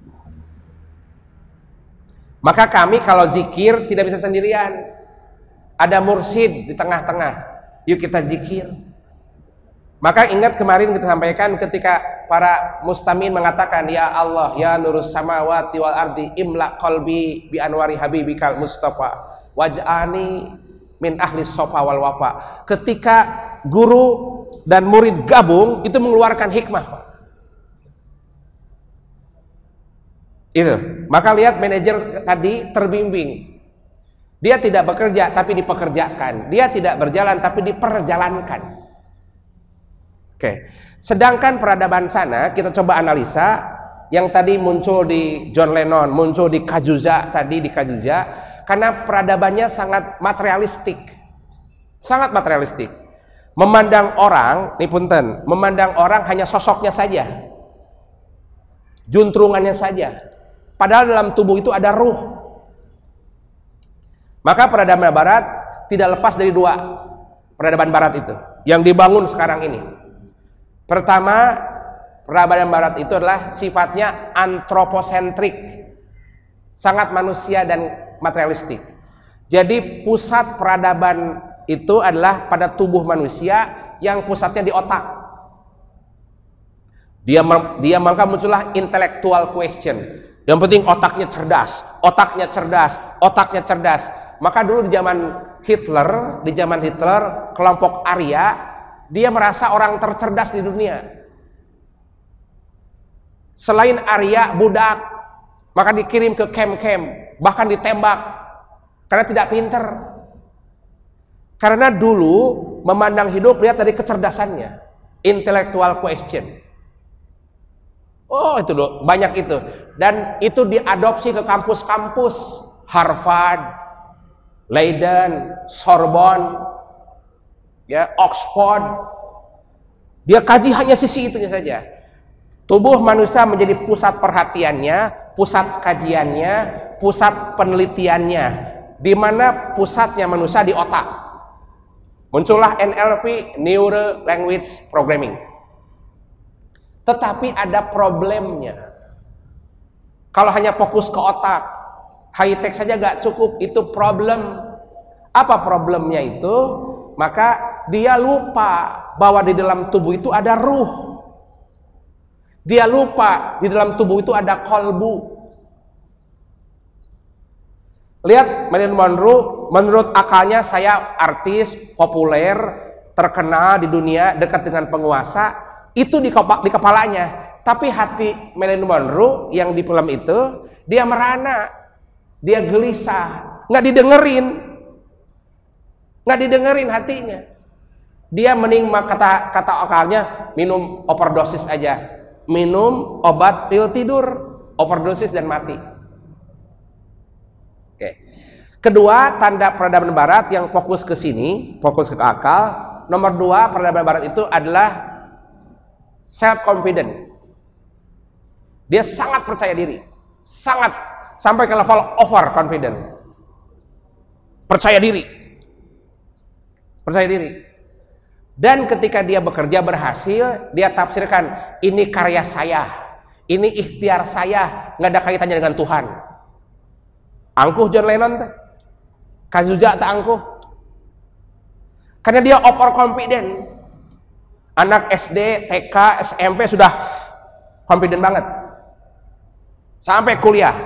Maka kami kalau zikir tidak bisa sendirian. Ada mursyid di tengah-tengah. Yuk kita zikir. Maka ingat kemarin kita sampaikan ketika para mustamin mengatakan, ya Allah, ya nurus samawati wal ardi, imla qalbi bi anwari habibikal mustafa waj'ani min ahli sofa wal wafa. Ketika guru dan murid gabung, itu mengeluarkan hikmah, Pak. Itu. Maka lihat manajer tadi terbimbing. Dia tidak bekerja tapi dipekerjakan. Dia tidak berjalan tapi diperjalankan. Oke. Sedangkan peradaban sana kita coba analisa yang tadi muncul di John Lennon, muncul di Kazuza tadi di Kazuza, karena peradabannya sangat materialistik. Sangat materialistik. Memandang orang, nih punten, memandang orang hanya sosoknya saja. Juntrungannya saja. Padahal dalam tubuh itu ada ruh. Maka peradaban barat tidak lepas dari dua peradaban barat itu yang dibangun sekarang ini. Pertama, peradaban barat itu adalah sifatnya antroposentrik, sangat manusia dan materialistik. Jadi pusat peradaban itu adalah pada tubuh manusia yang pusatnya di otak. Dia maka muncullah intellectual question. Yang penting otaknya cerdas, otaknya cerdas, otaknya cerdas. Maka dulu di zaman Hitler, kelompok Arya, dia merasa orang tercerdas di dunia. Selain Arya, budak, maka dikirim ke camp-camp, bahkan ditembak karena tidak pinter. Karena dulu memandang hidup lihat dari kecerdasannya, intellectual question. Oh, itu loh, banyak itu. Dan itu diadopsi ke kampus-kampus Harvard, Leiden, Sorbonne, ya, Oxford. Dia kaji hanya sisi itunya saja. Tubuh manusia menjadi pusat perhatiannya, pusat kajiannya, pusat penelitiannya, di mana pusatnya manusia di otak. Muncullah NLP, Neuro Language Programming. Tetapi ada problemnya. Kalau hanya fokus ke otak, high tech saja gak cukup, itu problem. Apa problemnya itu? Maka dia lupa bahwa di dalam tubuh itu ada ruh. Dia lupa di dalam tubuh itu ada kolbu. Lihat Marilyn Monroe, menurut akalnya saya artis, populer, terkenal di dunia, dekat dengan penguasa, itu di kepalanya. Tapi hati Marilyn Monroe yang di film itu, dia merana, dia gelisah, nggak didengerin hatinya. Dia mending kata akalnya minum overdosis aja, minum obat pil tidur, overdosis dan mati. Oke. Kedua, tanda peradaban barat yang fokus ke sini, fokus ke akal. Nomor dua, peradaban barat itu adalah self confident. Dia sangat percaya diri, sangat sampai ke level over confident. Percaya diri. Dan ketika dia bekerja berhasil, dia tafsirkan, ini karya saya, ini ikhtiar saya, nggak ada kaitannya dengan Tuhan. Angkuh John Lennon teh, Kazuza tak angkuh, karena dia over confident. Anak SD, TK, SMP sudah confident banget, sampai kuliah.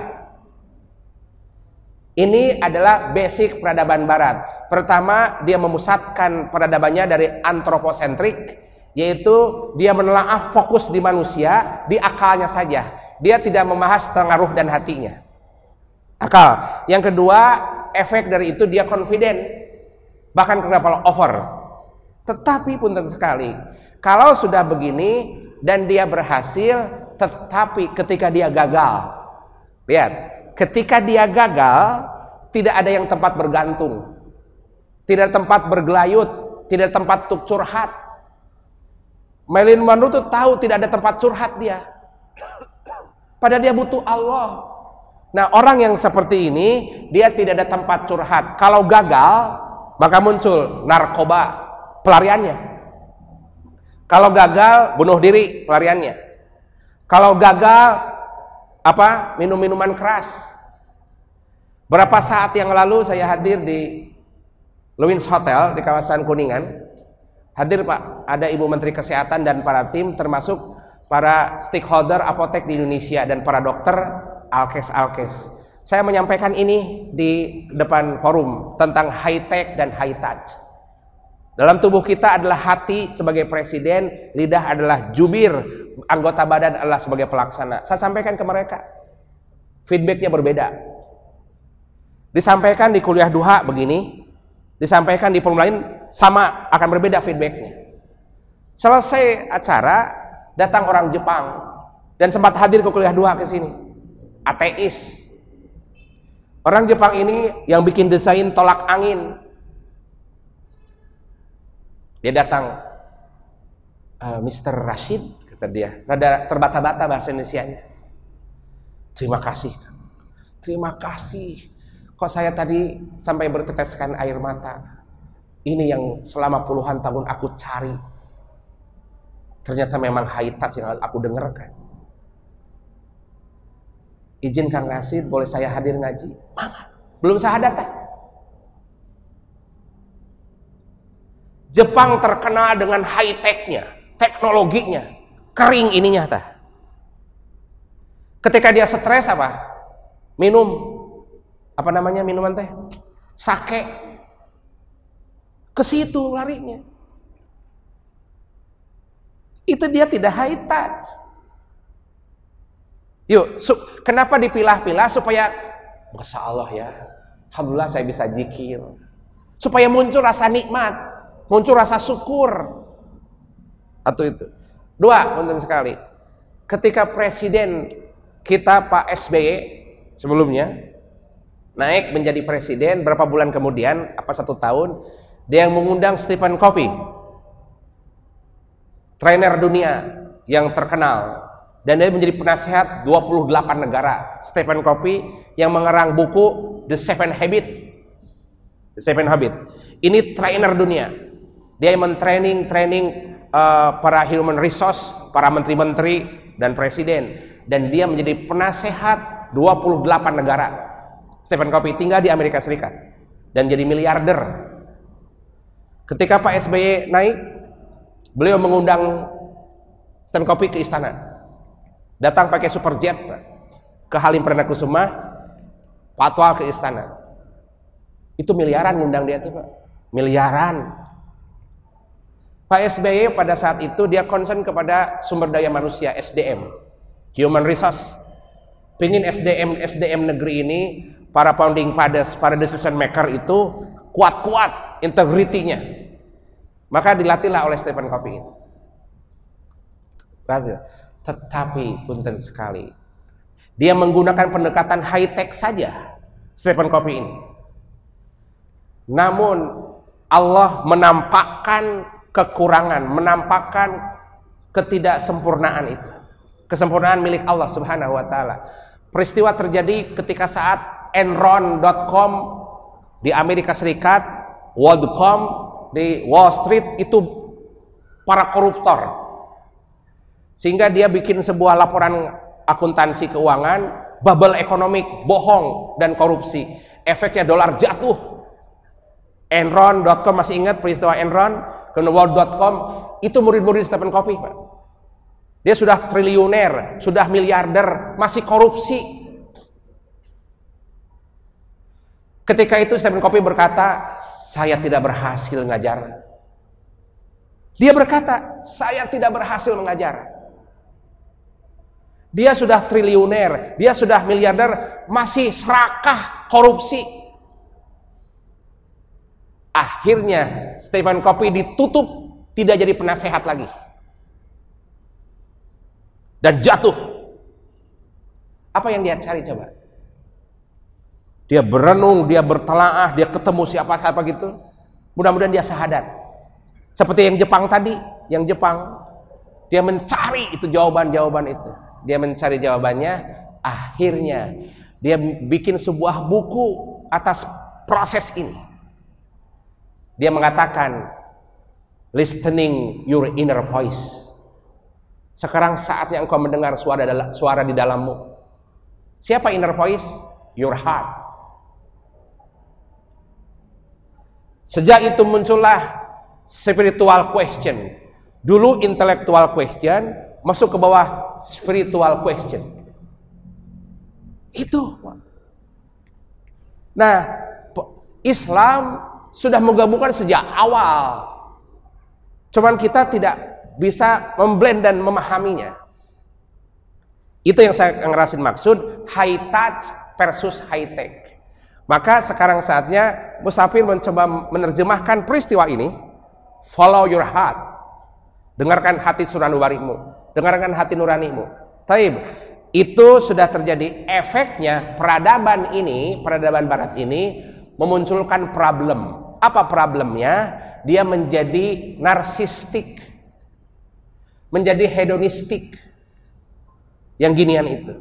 Ini adalah basic peradaban barat. Pertama, dia memusatkan peradabannya dari antroposentrik, yaitu dia menelaah fokus di manusia, di akalnya saja. Dia tidak membahas tentang ruh dan hatinya. Akal. Yang kedua, efek dari itu dia confident, bahkan ke level over. Tetapi punten sekali, kalau sudah begini dan dia berhasil, tetapi ketika dia gagal, lihat, ketika dia gagal, tidak ada yang tempat bergantung, tidak ada tempat bergelayut, tidak ada tempat untuk curhat. Marilyn Monroe tuh tahu tidak ada tempat curhat dia, padahal dia butuh Allah. Nah, orang yang seperti ini, dia tidak ada tempat curhat. Kalau gagal, maka muncul narkoba, pelariannya. Kalau gagal, bunuh diri, pelariannya. Kalau gagal, minum minuman keras. Berapa saat yang lalu saya hadir di Lewins Hotel di kawasan Kuningan. Hadir Pak, ada Ibu Menteri Kesehatan dan para tim, termasuk para stakeholder apotek di Indonesia dan para dokter alkes. Saya menyampaikan ini di depan forum tentang high tech dan high touch. Dalam tubuh kita adalah hati sebagai presiden, lidah adalah jubir, anggota badan adalah sebagai pelaksana. Saya sampaikan ke mereka, feedbacknya berbeda. Disampaikan di kuliah duha begini, disampaikan di forum lain sama, akan berbeda feedbacknya. Selesai acara, datang orang Jepang dan sempat hadir ke kuliah duha ke sini. Ateis. Orang Jepang ini yang bikin desain tolak angin. Dia datang, Mr. Rashid, kata dia, rada terbata-bata bahasa Indonesianya. Terima kasih. Terima kasih. Kok saya tadi sampai berteteskan air mata. Ini yang selama puluhan tahun aku cari. Ternyata memang high touch yang aku dengarkan. Izin Kang Rashid, boleh saya hadir ngaji? Belum syahadat tah. Jepang terkenal dengan high tech-nya, teknologinya, kering ininya tah. Ketika dia stres apa? Minum apa namanya minuman teh? Sake. Ke situ larinya. Itu dia tidak high touch. Yuk, kenapa dipilah-pilah? Supaya Masya Allah ya, alhamdulillah saya bisa zikir. Supaya muncul rasa nikmat, muncul rasa syukur. Atau itu. Dua, penting sekali. Ketika presiden kita Pak SBY sebelumnya naik menjadi presiden, berapa bulan kemudian, apa 1 tahun, dia yang mengundang Stephen Covey, trainer dunia yang terkenal, dan dia menjadi penasehat 28 negara. Stephen Covey yang mengarang buku The Seven Habits. Ini trainer dunia. Dia yang mentraining para human resource, para menteri-menteri dan presiden, dan dia menjadi penasehat 28 negara. Stephen Covey tinggal di Amerika Serikat dan jadi miliarder. Ketika Pak SBY naik, beliau mengundang Stephen Covey ke istana. Datang pakai superjet ke Halim Perdana Kusuma, fatwa ke istana. Itu miliaran ngundang dia tuh Pak. Miliaran. Pak SBY pada saat itu dia concern kepada sumber daya manusia, SDM, human resource. Pengen SDM negeri ini, para founding fathers, para decision maker itu kuat-kuat integritinya. Maka dilatihlah oleh Stephen Covey itu. Tetapi punten sekali, dia menggunakan pendekatan high tech saja, Stephen Covey ini. Namun Allah menampakkan kekurangan, menampakkan ketidaksempurnaan itu. Kesempurnaan milik Allah Subhanahu wa taala. Peristiwa terjadi ketika saat Enron.com di Amerika Serikat, WorldCom di Wall Street itu para koruptor. Sehingga dia bikin sebuah laporan akuntansi keuangan, bubble ekonomik, bohong dan korupsi. Efeknya dolar jatuh. Enron.com, masih ingat peristiwa Enron? Kemudian World.com, itu murid-murid Stephen Covey, Pak. Dia sudah triliuner, sudah miliarder, masih korupsi. Ketika itu Stephen Covey berkata, saya tidak berhasil mengajar. Dia berkata, saya tidak berhasil mengajar. Dia sudah triliuner, dia sudah miliarder, masih serakah korupsi. Akhirnya Stephen Covey ditutup, tidak jadi penasehat lagi. Dan jatuh. Apa yang dia cari coba? Dia berenung, dia bertelaah, dia ketemu siapa-siapa gitu. Mudah-mudahan dia syahadat. Seperti yang Jepang tadi, dia mencari itu jawaban-jawaban itu. Dia mencari jawabannya, akhirnya dia bikin sebuah buku atas proses ini. Dia mengatakan, listening your inner voice. Sekarang saatnya engkau mendengar suara di dalammu. Siapa inner voice? Your heart. Sejak itu muncullah spiritual question. Dulu intellectual question, masuk ke bawah spiritual question. Itu. Nah, Islam sudah menggabungkan sejak awal. Cuman kita tidak bisa memblend dan memahaminya. Itu yang saya ngerasin maksud high touch versus high tech. Maka sekarang saatnya Musafir mencoba menerjemahkan peristiwa ini. Follow your heart. Dengarkan hati nuranimu. Dengarkan hati nuranimu. Taib. Itu sudah terjadi efeknya peradaban ini, peradaban barat ini memunculkan problem. Apa problemnya? Dia menjadi narsistik. Menjadi hedonistik. Yang ginian itu.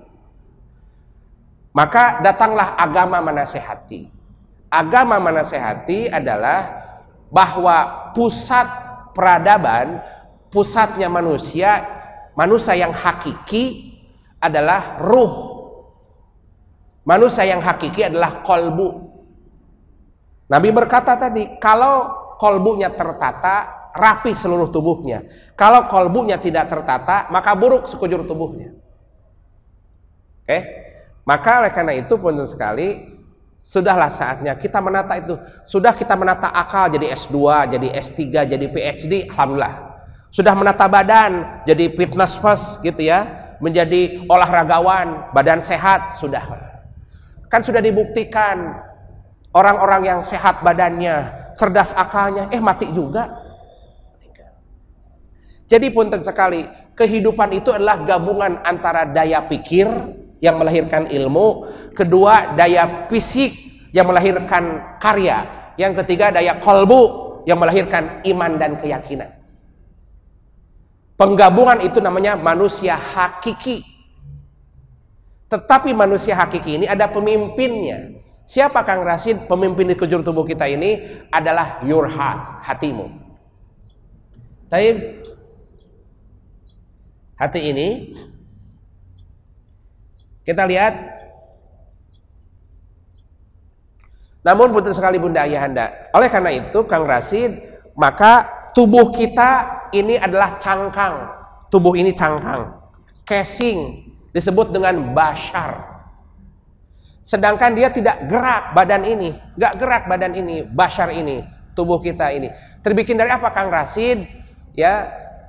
Maka datanglah agama menasehati. Agama menasehati adalah bahwa pusat peradaban, pusatnya manusia yang hakiki adalah ruh. Manusia yang hakiki adalah kolbu. Nabi berkata tadi, kalau kolbunya tertata, rapi seluruh tubuhnya. Kalau kolbunya tidak tertata, maka buruk sekujur tubuhnya. Oke? Maka oleh karena itu pun sekali, sudahlah saatnya kita menata itu. Sudah kita menata akal jadi S2, jadi S3, jadi PhD, alhamdulillah. Sudah menata badan jadi fitness first gitu ya, menjadi olahragawan, badan sehat, sudah. Kan sudah dibuktikan orang-orang yang sehat badannya, cerdas akalnya, mati juga. Jadi punten sekali, kehidupan itu adalah gabungan antara daya pikir yang melahirkan ilmu, kedua daya fisik yang melahirkan karya, yang ketiga daya kolbu yang melahirkan iman dan keyakinan. Penggabungan itu namanya manusia hakiki. Tetapi manusia hakiki ini ada pemimpinnya. Siapa Kang Rasid? Pemimpin di kujur tubuh kita ini adalah your heart, hatimu. Taib. Hati ini kita lihat. Namun betul sekali Bunda Ayahanda. Oleh karena itu Kang Rasid, maka tubuh kita ini adalah cangkang. Tubuh ini cangkang. Casing disebut dengan bashar. Sedangkan dia tidak gerak badan ini. Gak gerak badan ini. Bashar ini. Tubuh kita ini. Terbikin dari apa Kang Rasid? Ya.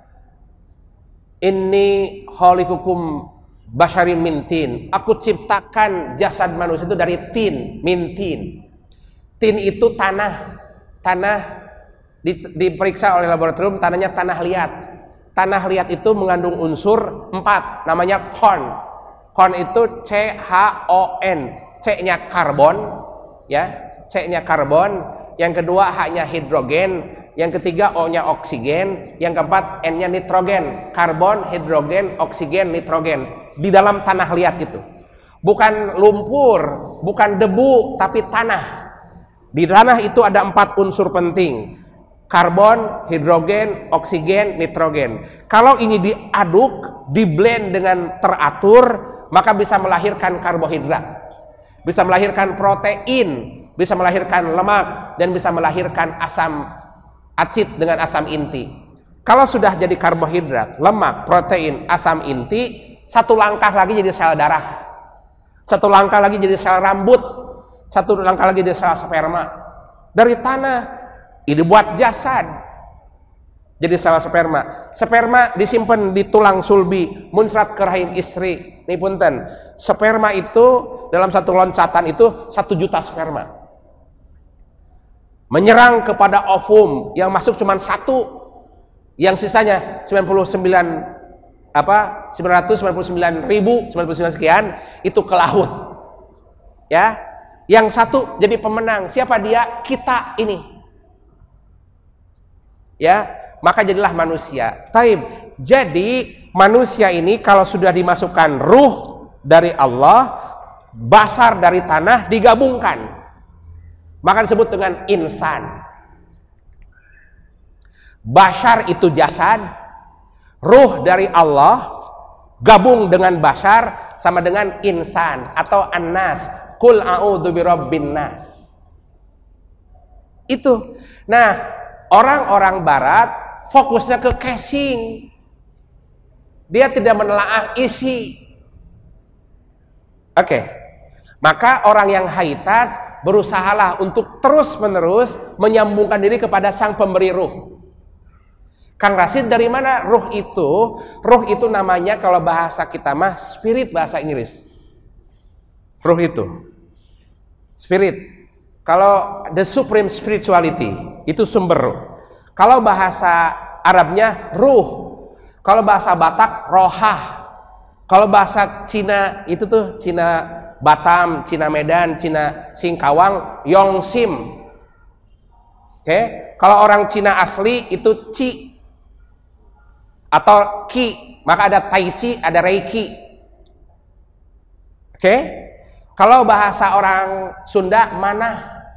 Inni khalikukum basharin min tin. Aku ciptakan jasad manusia itu dari tin, min tin. Tin itu tanah. Tanah diperiksa oleh laboratorium, tanahnya tanah liat. Tanah liat itu mengandung unsur 4, namanya korn. Korn itu CHON. C-nya karbon, ya. C-nya karbon, yang kedua H-nya hidrogen, yang ketiga O-nya oksigen, yang keempat N-nya nitrogen. Karbon, hidrogen, oksigen, nitrogen. Di dalam tanah liat itu. Bukan lumpur, bukan debu, tapi tanah. Di tanah itu ada 4 unsur penting. Karbon, hidrogen, oksigen, nitrogen. Kalau ini diaduk, diblend dengan teratur, maka bisa melahirkan karbohidrat. Bisa melahirkan protein, bisa melahirkan lemak, dan bisa melahirkan asam acid dengan asam inti. Kalau sudah jadi karbohidrat, lemak, protein, asam inti, satu langkah lagi jadi sel darah, satu langkah lagi jadi sel rambut, satu langkah lagi jadi sel sperma. Dari tanah ini buat jasad jadi sel sperma. Sperma disimpan di tulang sulbi, muncrat ke rahim istri. Nih punten, sperma itu dalam satu loncatan itu 1 juta sperma. Menyerang kepada ovum yang masuk cuma 1, yang sisanya 999.099 sekian itu ke laut. Ya, yang 1 jadi pemenang. Siapa dia? Kita ini. Ya, maka jadilah manusia. Taib. Jadi manusia ini kalau sudah dimasukkan ruh dari Allah, basar dari tanah digabungkan, maka disebut dengan insan. Bashar itu jasad, ruh dari Allah gabung dengan bashar sama dengan insan atau annas. Qul a'udzu birabbin nas. Itu. Nah, orang-orang barat fokusnya ke casing. Dia tidak menelaah isi. Oke. Maka orang yang high touch berusahalah untuk terus-menerus menyambungkan diri kepada sang pemberi ruh. Kang Rasid, dari mana ruh itu? Ruh itu namanya kalau bahasa kita mah spirit, bahasa Inggris. Ruh itu spirit. Kalau the supreme spirituality itu sumber ruh. Kalau bahasa Arabnya ruh. Kalau bahasa Batak rohah. Kalau bahasa Cina itu tuh Cina Batam, Cina Medan, Cina Singkawang, Yongsim. Oke, kalau orang Cina asli itu Ci atau Ki, maka ada Tai Chi, ada Reiki. Oke, kalau bahasa orang Sunda Manah.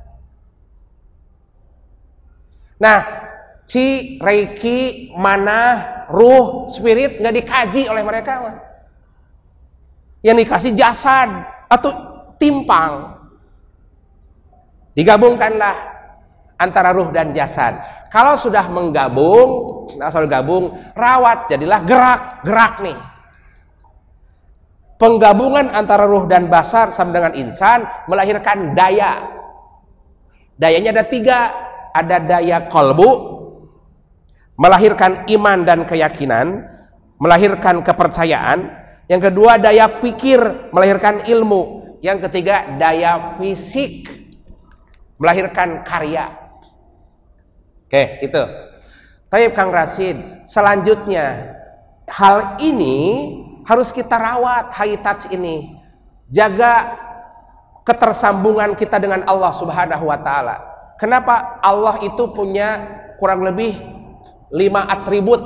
Nah, Chi, Reiki, Manah, Ruh, Spirit nggak dikaji oleh mereka. Yang dikasih jasad atau timpang. Digabungkanlah antara ruh dan jasad. Kalau sudah menggabung, asal gabung, rawat, jadilah gerak nih. Penggabungan antara ruh dan basar sama dengan insan melahirkan daya. Dayanya ada 3. Ada daya kolbu, melahirkan iman dan keyakinan, melahirkan kepercayaan. Yang kedua daya pikir, melahirkan ilmu. Yang ketiga daya fisik, melahirkan karya. Oke, itu. Tapi Kang Rasid, selanjutnya hal ini harus kita rawat, high touch ini. Jaga ketersambungan kita dengan Allah Subhanahu wa taala. Kenapa? Allah itu punya kurang lebih 5 atribut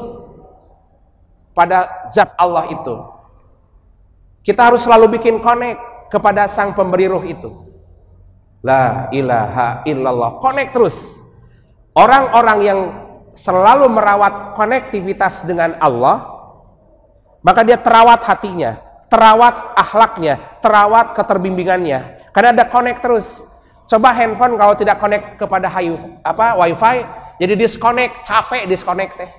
pada zat Allah itu. Kita harus selalu bikin connect kepada sang pemberi ruh itu. La ilaha illallah. Connect terus. Orang-orang yang selalu merawat konektivitas dengan Allah, maka dia terawat hatinya, terawat akhlaknya, terawat keterbimbingannya. Karena ada connect terus. Coba handphone kalau tidak connect kepada wifi, jadi disconnect, capek disconnect teh.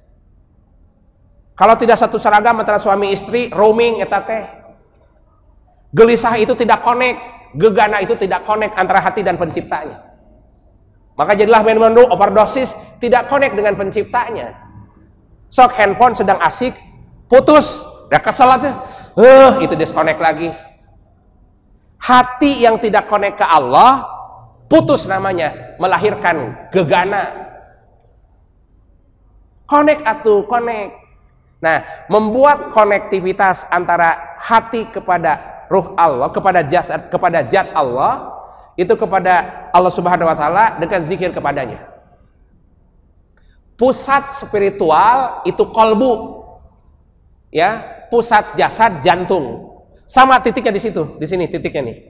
Kalau tidak satu seragam antara suami istri, roaming eta teh. Gelisah itu tidak connect, gegana itu tidak connect antara hati dan penciptanya. Maka jadilah menu overdosis, tidak connect dengan penciptanya. Sok handphone sedang asik, putus, udah kesel aja, itu disconnect lagi. Hati yang tidak connect ke Allah, putus namanya, melahirkan gegana. Connect atuh, connect. Nah, membuat konektivitas antara hati kepada ruh Allah, kepada jasad, kepada zat Allah, itu kepada Allah Subhanahu wa taala dengan zikir kepadanya. Pusat spiritual itu kolbu. Ya, pusat jasad jantung. Sama titiknya di situ, di sini titiknya nih.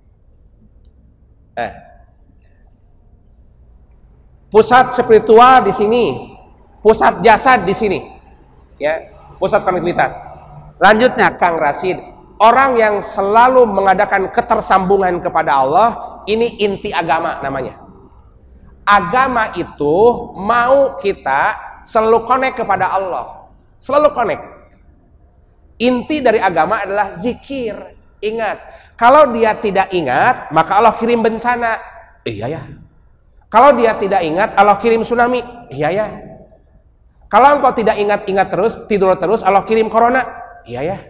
Pusat spiritual di sini, pusat jasad di sini. Ya, pusat konektivitas. Lanjutnya Kang Rasid, orang yang selalu mengadakan ketersambungan kepada Allah, ini inti agama namanya. Agama itu mau kita selalu connect kepada Allah, selalu connect. Inti dari agama adalah zikir. Ingat, kalau dia tidak ingat, maka Allah kirim bencana. Iya ya. Kalau dia tidak ingat, Allah kirim tsunami. Iya ya. Kalau engkau tidak ingat terus, tidur terus, Allah kirim corona. Iya ya.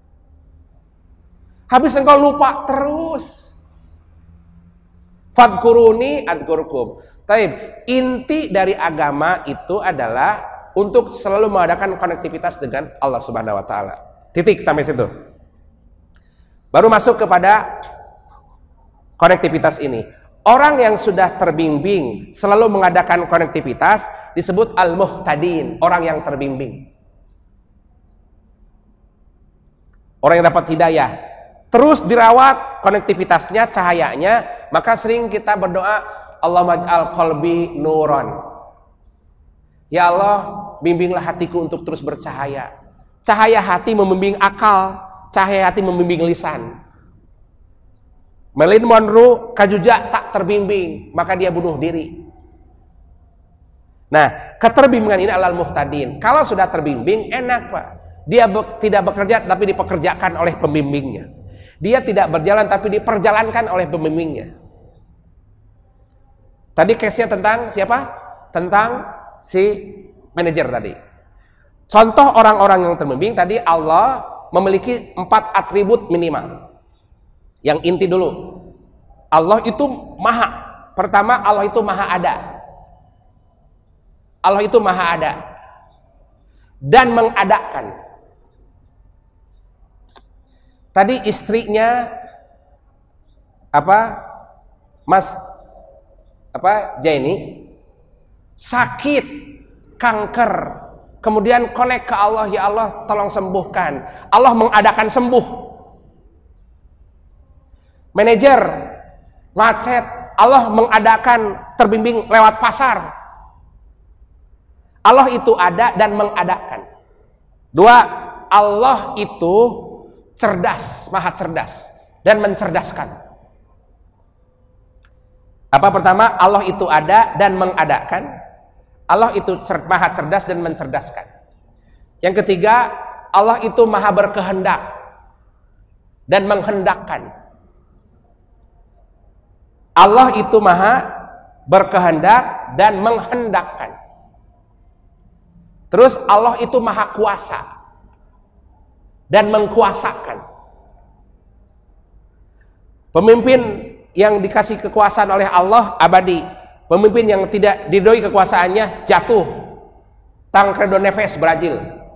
Habis engkau lupa terus. Fadkuruni adkurkum. Taib. Inti dari agama itu adalah untuk selalu mengadakan konektivitas dengan Allah Subhanahu wa taala. Titik sampai situ. Baru masuk kepada konektivitas ini. Orang yang sudah terbimbing selalu mengadakan konektivitas disebut al-muhtadin, orang yang terbimbing. Orang yang dapat hidayah. Terus dirawat konektivitasnya, cahayanya, maka sering kita berdoa, Allahumma ij'al qalbi nuran. Ya Allah, bimbinglah hatiku untuk terus bercahaya. Cahaya hati membimbing akal, cahaya hati membimbing lisan. Marilyn Monroe kajuja tak terbimbing, maka dia bunuh diri. Nah, keterbimbingan ini alal muhtadin. Kalau sudah terbimbing, enak Pak. Dia tidak bekerja tapi dipekerjakan oleh pembimbingnya. Dia tidak berjalan tapi diperjalankan oleh pembimbingnya. Tadi case-nya tentang siapa? Tentang si manajer tadi. Contoh orang-orang yang terbimbing tadi, Allah memiliki 4 atribut minimal. Yang inti dulu, Allah itu maha. Pertama, Allah itu maha ada. Allah itu maha ada dan mengadakan. Tadi istrinya Jenny sakit kanker, kemudian connect ke Allah, ya Allah tolong sembuhkan. Allah mengadakan sembuh. Manajer macet, Allah mengadakan terbimbing lewat pasar. Allah itu ada dan mengadakan. 2, Allah itu cerdas, maha cerdas dan mencerdaskan. Apa pertama? Allah itu ada dan mengadakan. Allah itu maha cerdas dan mencerdaskan. Yang ketiga, Allah itu maha berkehendak dan menghendakkan. Allah itu maha berkehendak dan menghendakkan. Terus Allah itu maha kuasa dan mengkuasakan. Pemimpin yang dikasih kekuasaan oleh Allah abadi. Pemimpin yang tidak diridhoi kekuasaannya jatuh. Tancredo Neves, Brazil.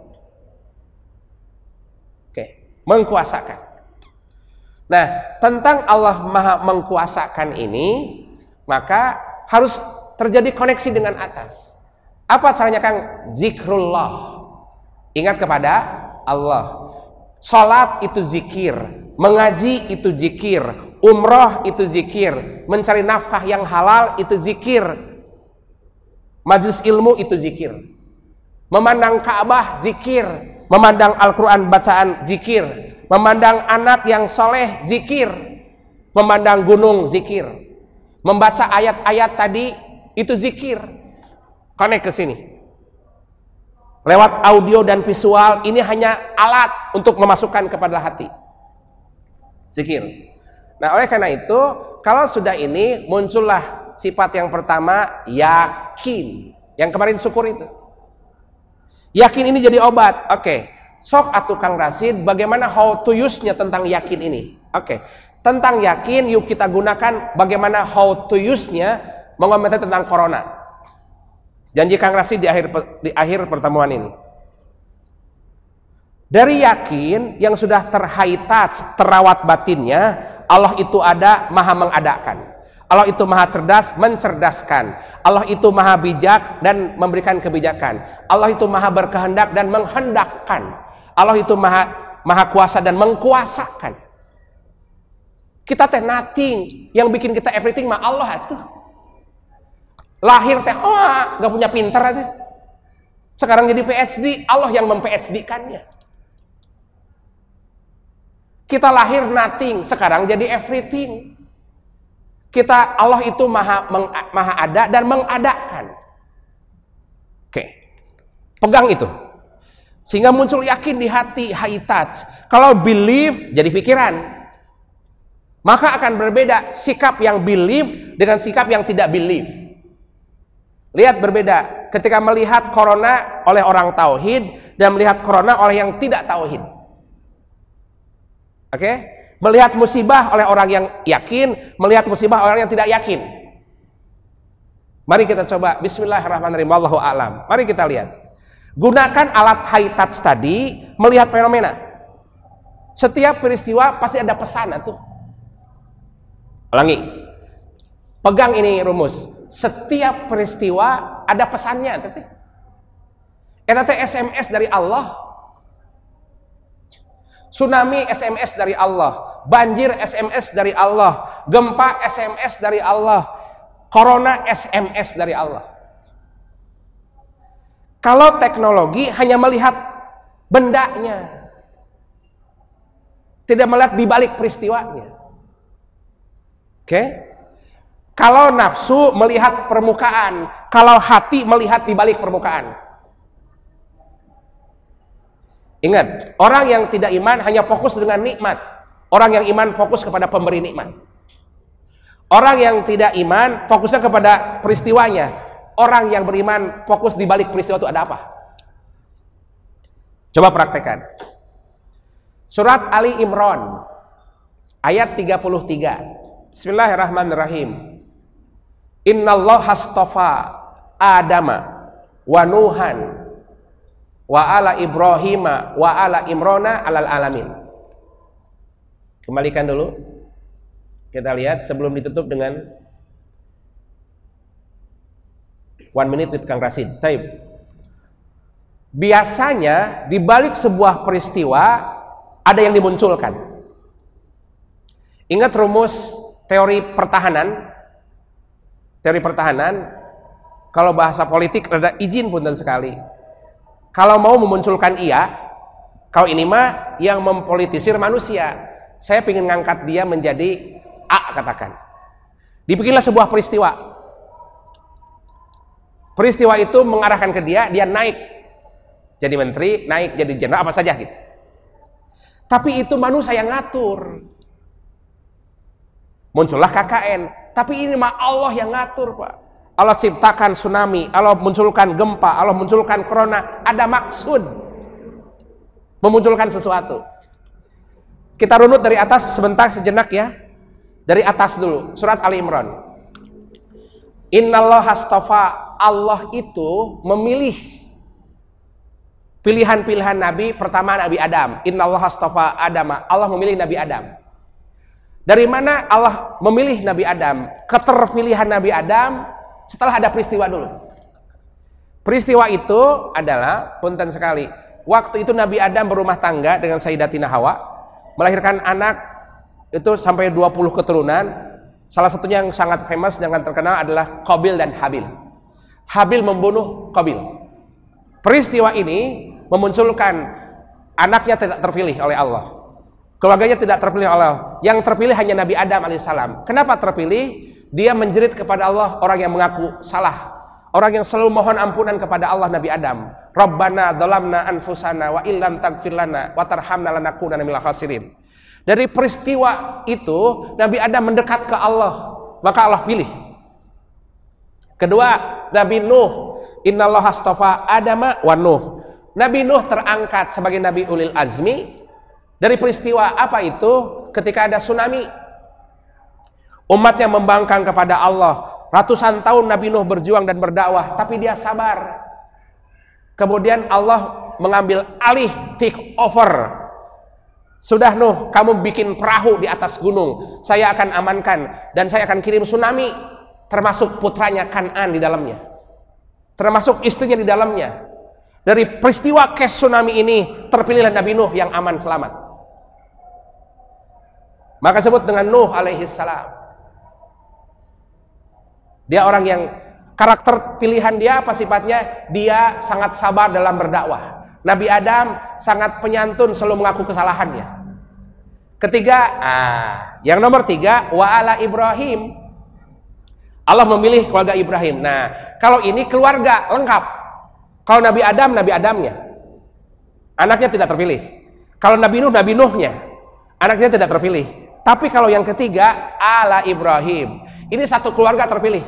Oke, mengkuasakan. Nah, tentang Allah maha mengkuasakan ini, maka harus terjadi koneksi dengan atas. Apa caranya Kang? Zikrullah. Ingat kepada Allah. Salat itu zikir, mengaji itu zikir, umroh itu zikir, mencari nafkah yang halal itu zikir, majelis ilmu itu zikir, memandang Ka'bah zikir, memandang Al-Quran bacaan zikir, memandang anak yang soleh zikir, memandang gunung zikir, membaca ayat-ayat tadi itu zikir. Connect ke sini. Lewat audio dan visual, ini hanya alat untuk memasukkan kepada hati. Zikir. Nah, oleh karena itu, kalau sudah ini, muncullah sifat yang pertama, yakin. Yang kemarin syukur itu. Yakin ini jadi obat. Oke. Sok atuh Kang Rasid, bagaimana how to use-nya tentang yakin ini? Oke. Tentang yakin, yuk kita gunakan bagaimana how to use-nya mengomentari tentang corona. Janji Kang Rasid di akhir pertemuan ini. Dari yakin yang sudah terhaitat, terawat batinnya, Allah itu ada, maha mengadakan. Allah itu maha cerdas, mencerdaskan. Allah itu maha bijak dan memberikan kebijakan. Allah itu maha berkehendak dan menghendakkan. Allah itu maha kuasa dan mengkuasakan. Kita teh nothing, yang bikin kita everything mah Allah itu. Lahir teh gak punya pinter aja. Sekarang jadi PhD, Allah yang mem-PhD-kannya. Kita lahir nothing, sekarang jadi everything. Allah itu maha ada dan mengadakan. Oke. Pegang itu. Sehingga muncul yakin di hati, high touch. Kalau believe jadi pikiran. Maka akan berbeda sikap yang believe dengan sikap yang tidak believe. Lihat berbeda ketika melihat corona oleh orang tauhid dan melihat corona oleh yang tidak tauhid. Oke? Melihat musibah oleh orang yang yakin, melihat musibah orang yang tidak yakin. Mari kita coba. Bismillahirrahmanirrahim. Wallahu a'lam. Mari kita lihat. Gunakan alat high touch tadi melihat fenomena. Setiap peristiwa pasti ada pesan tuh. Ulangi. Pegang ini rumus. Setiap peristiwa ada pesannya. Eta teh SMS dari Allah. Tsunami SMS dari Allah. Banjir SMS dari Allah. Gempa SMS dari Allah. Corona SMS dari Allah. Kalau teknologi hanya melihat bendanya, tidak melihat dibalik peristiwanya. Oke? Kalau nafsu melihat permukaan, kalau hati melihat di balik permukaan. Ingat, orang yang tidak iman hanya fokus dengan nikmat. Orang yang iman fokus kepada pemberi nikmat. Orang yang tidak iman fokusnya kepada peristiwanya. Orang yang beriman fokus di balik peristiwa itu ada apa? Coba praktekkan. Surat Ali Imran ayat 33. Bismillahirrahmanirrahim. Innallaha astafa Adama wa Nuhan wa ala Ibrahima wa ala Imrana alal alamin. Kembalikan dulu. Kita lihat sebelum ditutup dengan 1 minute with Kang Rasid. Taib. Biasanya di balik sebuah peristiwa ada yang dimunculkan. Ingat rumus teori pertahanan? Teori pertahanan, kalau bahasa politik ada izin punten sekali. Kalau mau memunculkan iya, kalau ini mah yang mempolitisir manusia. Saya ingin ngangkat dia menjadi A, katakan. Dibikinlah sebuah peristiwa. Peristiwa itu mengarahkan ke dia naik jadi menteri, naik jadi jenderal, apa saja gitu. Tapi itu manusia yang ngatur. Muncullah KKN. Tapi ini mah Allah yang ngatur, Pak. Allah ciptakan tsunami, Allah munculkan gempa, Allah munculkan corona. Ada maksud memunculkan sesuatu. Kita runut dari atas sebentar, sejenak ya. Dari atas dulu, surat Ali Imran. Innallaha astafa, Allah itu memilih pilihan-pilihan Nabi. Pertama Nabi Adam. Innallaha astafa Adama, Allah memilih Nabi Adam. Dari mana Allah memilih Nabi Adam? Keterpilihan Nabi Adam setelah ada peristiwa dulu. Peristiwa itu adalah, punten sekali, waktu itu Nabi Adam berumah tangga dengan Sayyidatina Hawa, melahirkan anak itu sampai 20 keturunan. Salah satunya yang sangat famous dan terkenal adalah Qabil dan Habil. Habil membunuh Qabil. Peristiwa ini memunculkan anaknya tidak terpilih oleh Allah. Keluarganya tidak terpilih oleh Allah. Yang terpilih hanya Nabi Adam alaihissalam. Kenapa terpilih? Dia menjerit kepada Allah, orang yang mengaku salah. Orang yang selalu mohon ampunan kepada Allah, Nabi Adam. Rabbana dhalamna anfusana wa illam taghfir lana wa tarhamna lanakunanna minal khasirin. Dari peristiwa itu, Nabi Adam mendekat ke Allah, maka Allah pilih. Kedua, Nabi Nuh. Innallaha astafa Adama wa Nuh. Nabi Nuh terangkat sebagai Nabi Ulil Azmi. Dari peristiwa apa itu? Ketika ada tsunami, umatnya membangkang kepada Allah. Ratusan tahun Nabi Nuh berjuang dan berdakwah, tapi dia sabar. Kemudian Allah mengambil alih, take over. Sudah Nuh, kamu bikin perahu di atas gunung, saya akan amankan dan saya akan kirim tsunami, termasuk putranya Kan'an di dalamnya, termasuk istrinya di dalamnya. Dari peristiwa kes tsunami ini terpilihlah Nabi Nuh yang aman selamat. Maka sebut dengan Nuh alaihi salam. Dia orang yang karakter pilihan dia apa sifatnya? Dia sangat sabar dalam berdakwah. Nabi Adam sangat penyantun, selalu mengaku kesalahannya. Ketiga, yang nomor 3, wa ala Ibrahim. Allah memilih keluarga Ibrahim. Nah, kalau ini keluarga lengkap. Kalau Nabi Adam, Nabi Adamnya. Anaknya tidak terpilih. Kalau Nabi Nuh, Nabi Nuhnya. Anaknya tidak terpilih. Tapi kalau yang ketiga, ala Ibrahim. Ini satu keluarga terpilih.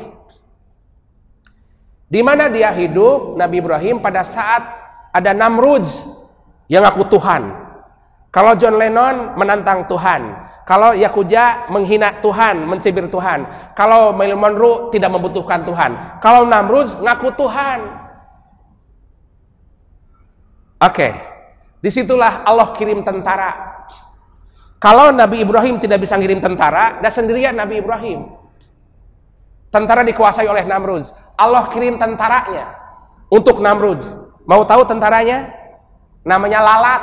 Di mana dia hidup, Nabi Ibrahim, pada saat ada Namrud yang ngaku Tuhan. Kalau John Lennon menantang Tuhan. Kalau Yakuza menghina Tuhan, mencibir Tuhan. Kalau Marilyn Monroe tidak membutuhkan Tuhan. Kalau Namrud ngaku Tuhan. Oke. Disitulah Allah kirim tentara. Kalau Nabi Ibrahim tidak bisa ngirim tentara, dan sendirian Nabi Ibrahim. Tentara dikuasai oleh Namrud. Allah kirim tentaranya untuk Namrud. Mau tahu tentaranya? Namanya lalat.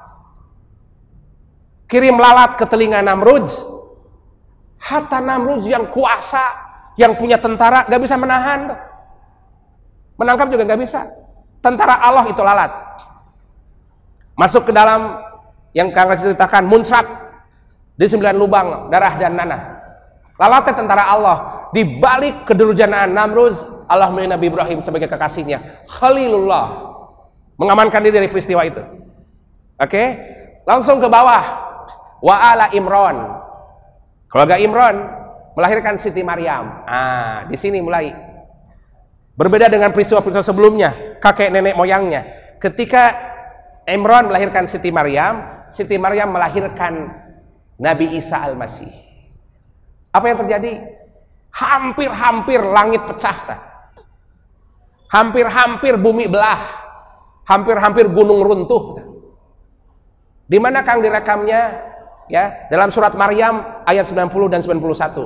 Kirim lalat ke telinga Namrud. Hatta Namrud yang kuasa, yang punya tentara, gak bisa menahan. Menangkap juga gak bisa. Tentara Allah itu lalat. Masuk ke dalam yang Kang ceritakan, muncrat di 9 lubang darah dan nanah. Lalatnya tentara Allah. Di balik kedurjanaan Namrud, Allah memilih Nabi Ibrahim sebagai kekasihnya, Khalilullah, mengamankan diri dari peristiwa itu. Oke, langsung ke bawah. Wa ala Imran. Keluarga Imran melahirkan Siti Maryam. Di sini mulai berbeda dengan peristiwa-peristiwa sebelumnya, kakek nenek moyangnya. Ketika Imran melahirkan Siti Maryam melahirkan Nabi Isa Al-Masih. Apa yang terjadi? Hampir-hampir langit pecah. Hampir-hampir bumi belah. Hampir-hampir gunung runtuh. Di mana Kang direkamnya? Ya, dalam surat Maryam ayat 90 dan 91.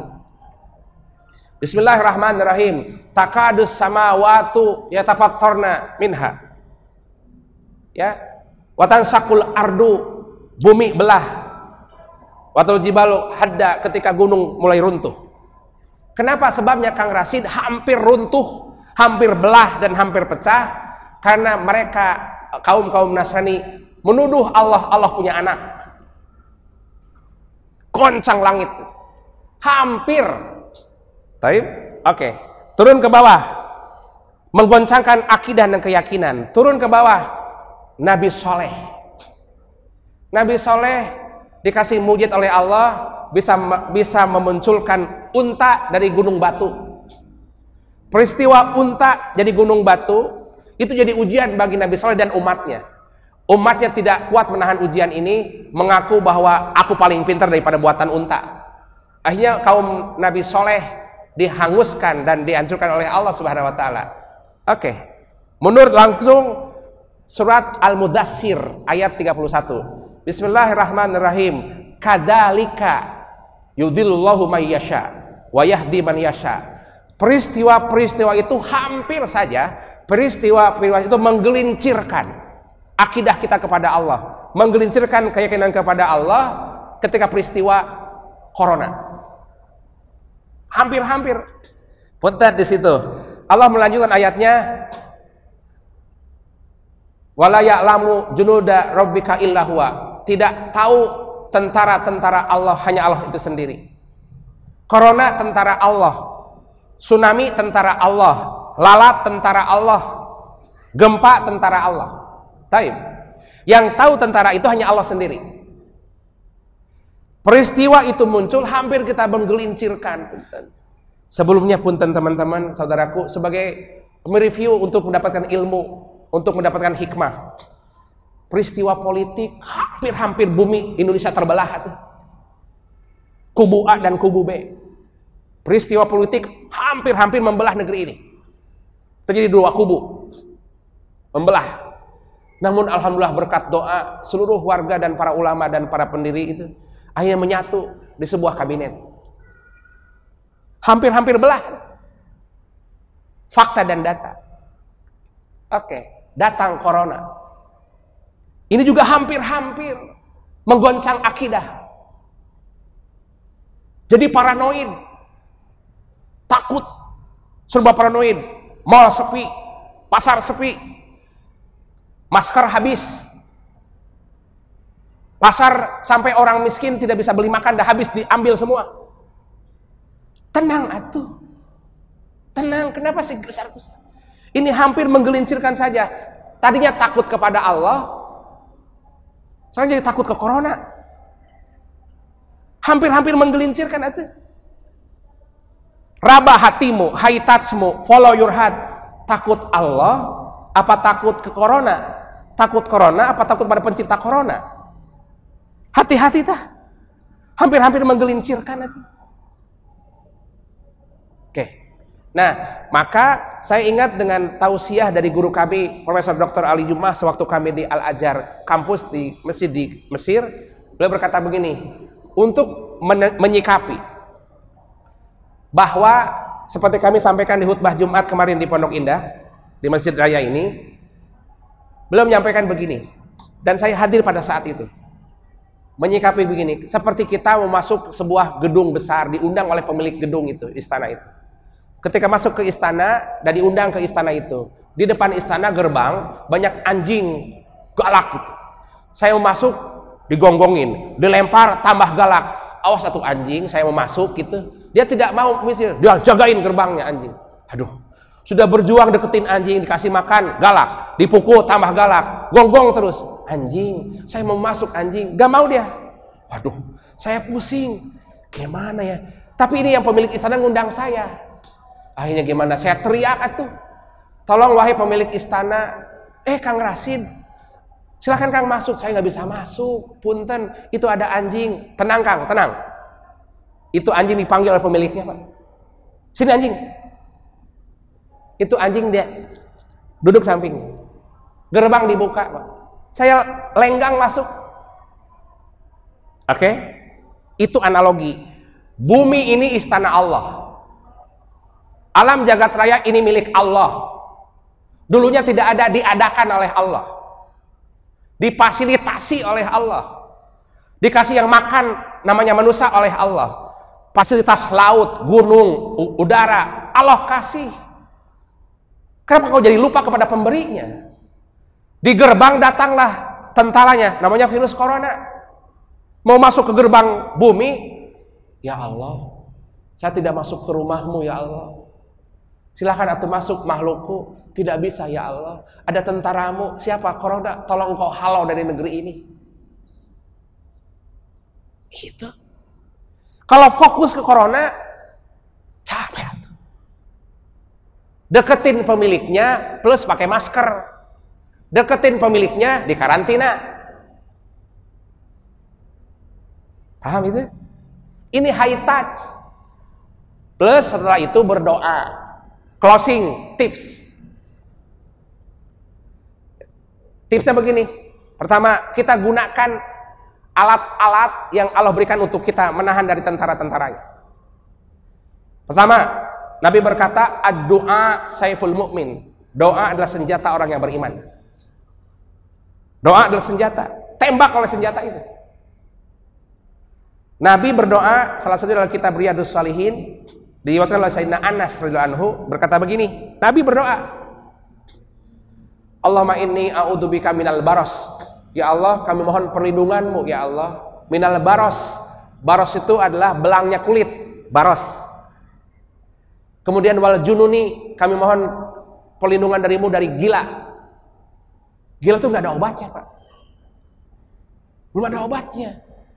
Bismillahirrahmanirrahim. Takadus samawatu yatafattarna minha. Ya. Watansakul ardu, bumi belah. Watul jibalu hadda, ketika gunung mulai runtuh. Kenapa? Sebabnya Kang Rasid hampir runtuh, hampir belah dan hampir pecah karena mereka kaum Nasrani menuduh Allah punya anak. Goncang langit. Hampir. Baik? Oke. Turun ke bawah. Menggoncangkan akidah dan keyakinan. Turun ke bawah. Nabi Soleh. Nabi Soleh dikasih mujizat oleh Allah, bisa memunculkan unta dari gunung batu. Peristiwa unta jadi gunung batu itu jadi ujian bagi Nabi Soleh dan umatnya. Umatnya tidak kuat menahan ujian ini, mengaku bahwa aku paling pintar daripada buatan unta. Akhirnya kaum Nabi Soleh dihanguskan dan dihancurkan oleh Allah Subhanahu Wa Taala. Oke, menurut langsung surat Al-Mudassir ayat 31. Bismillahirrahmanirrahim. Kadzalika yudhillullahu may yasha wa yahdi man yasha. Peristiwa-peristiwa itu hampir saja peristiwa itu menggelincirkan akidah kita kepada Allah, menggelincirkan keyakinan kepada Allah ketika peristiwa corona. Hampir-hampir. Punten di situ. Allah melanjutkan ayatnya. Wala ya'lamu junuda rabbika illa huwa. Tidak tahu tentara-tentara Allah, hanya Allah itu sendiri. Corona tentara Allah. Tsunami tentara Allah. Lalat tentara Allah. Gempa tentara Allah. Taib. Yang tahu tentara itu hanya Allah sendiri. Peristiwa itu muncul hampir kita menggelincirkan. Sebelumnya punten teman-teman, saudaraku, sebagai mereview untuk mendapatkan ilmu, untuk mendapatkan hikmah. Peristiwa politik hampir-hampir bumi Indonesia terbelah. Kubu A dan kubu B. Peristiwa politik hampir-hampir membelah negeri ini. Terjadi dua kubu. Membelah. Namun alhamdulillah berkat doa seluruh warga dan para ulama dan para pendiri itu akhirnya menyatu di sebuah kabinet. Hampir-hampir belah. Fakta dan data. Oke, datang corona. Ini juga hampir-hampir menggoncang akidah. Jadi paranoid. Takut. Serba paranoid. Mall sepi. Pasar sepi. Masker habis. Pasar sampai orang miskin tidak bisa beli makan, dah habis, diambil semua. Tenang atuh. Tenang, kenapa sih besar-besar? Ini hampir menggelincirkan saja. Tadinya takut kepada Allah, sekarang jadi takut ke corona. Hampir-hampir menggelincirkan atuh. Rabah hatimu, haitatmu, follow your heart. Takut Allah, apa takut ke corona? Takut corona, apa takut pada pencipta corona? Hati-hati tah. Hampir-hampir menggelincirkan atuh. Oke. Nah, maka saya ingat dengan tausiah dari guru kami, Profesor Dr. Ali Jumah, sewaktu kami di Al-Azhar kampus di Mesir, beliau berkata begini, untuk menyikapi bahwa seperti kami sampaikan di khutbah Jumat kemarin di Pondok Indah, di Masjid Raya ini, beliau menyampaikan begini, dan saya hadir pada saat itu. Menyikapi begini, seperti kita mau masuk sebuah gedung besar, diundang oleh pemilik gedung itu, istana itu. Ketika masuk ke istana dan diundang ke istana itu, di depan istana gerbang banyak anjing galak gitu. Saya mau masuk, digonggongin, dilempar, tambah galak. Awas satu anjing, saya mau masuk gitu. Dia tidak mau misir, dia jagain gerbangnya anjing. Aduh, sudah berjuang deketin anjing, dikasih makan, galak, dipukul tambah galak, gonggong terus. Anjing, saya mau masuk anjing, gak mau dia. Waduh, saya pusing. Gimana ya? Tapi ini yang pemilik istana ngundang saya. Akhirnya gimana? Saya teriak atuh. Tolong wahai pemilik istana, Kang Rasid, silakan Kang masuk. Saya nggak bisa masuk, punten. Itu ada anjing. Tenang Kang, tenang. Itu anjing dipanggil oleh pemiliknya, Pak. Sini anjing. Itu anjing dia duduk samping. Gerbang dibuka, Pak. Saya lenggang masuk. Oke? Itu analogi. Bumi ini istana Allah. Alam jagat raya ini milik Allah. Dulunya tidak ada, diadakan oleh Allah. Difasilitasi oleh Allah. Dikasih yang makan namanya manusia oleh Allah. Fasilitas laut, gunung, udara, Allah kasih. Kenapa kau jadi lupa kepada pemberinya? Di gerbang datanglah tentaranya, namanya virus corona. Mau masuk ke gerbang bumi, ya Allah, saya tidak masuk ke rumahmu ya Allah. Silahkan atuh masuk makhlukku. Tidak bisa ya Allah. Ada tentaramu. Siapa? Corona. Tolong kau halau dari negeri ini. Gitu. Kalau fokus ke corona, capek. Deketin pemiliknya plus pakai masker. Deketin pemiliknya di karantina. Paham itu? Ini high touch. Plus setelah itu berdoa. Closing tips. Tipsnya begini. Pertama, kita gunakan alat-alat yang Allah berikan untuk kita menahan dari tentara-tentaranya. Pertama, Nabi berkata, ad-du'a saiful mu'min. Doa adalah senjata orang yang beriman. Doa adalah senjata. Tembak oleh senjata itu. Nabi berdoa, salah satu dalam kitab Riyadhus Shalihin, diriwayatkan oleh Sayyidina Anas radhiyallahu anhu, berkata begini, Nabi berdoa, Allahumma inni a'udzubika minal baros. Ya Allah, kami mohon perlindunganmu ya Allah minal baros. Baros itu adalah belangnya kulit, baros. Kemudian wal jununi, kami mohon perlindungan darimu dari gila. Gila itu nggak ada obatnya, Pak. Belum ada obatnya.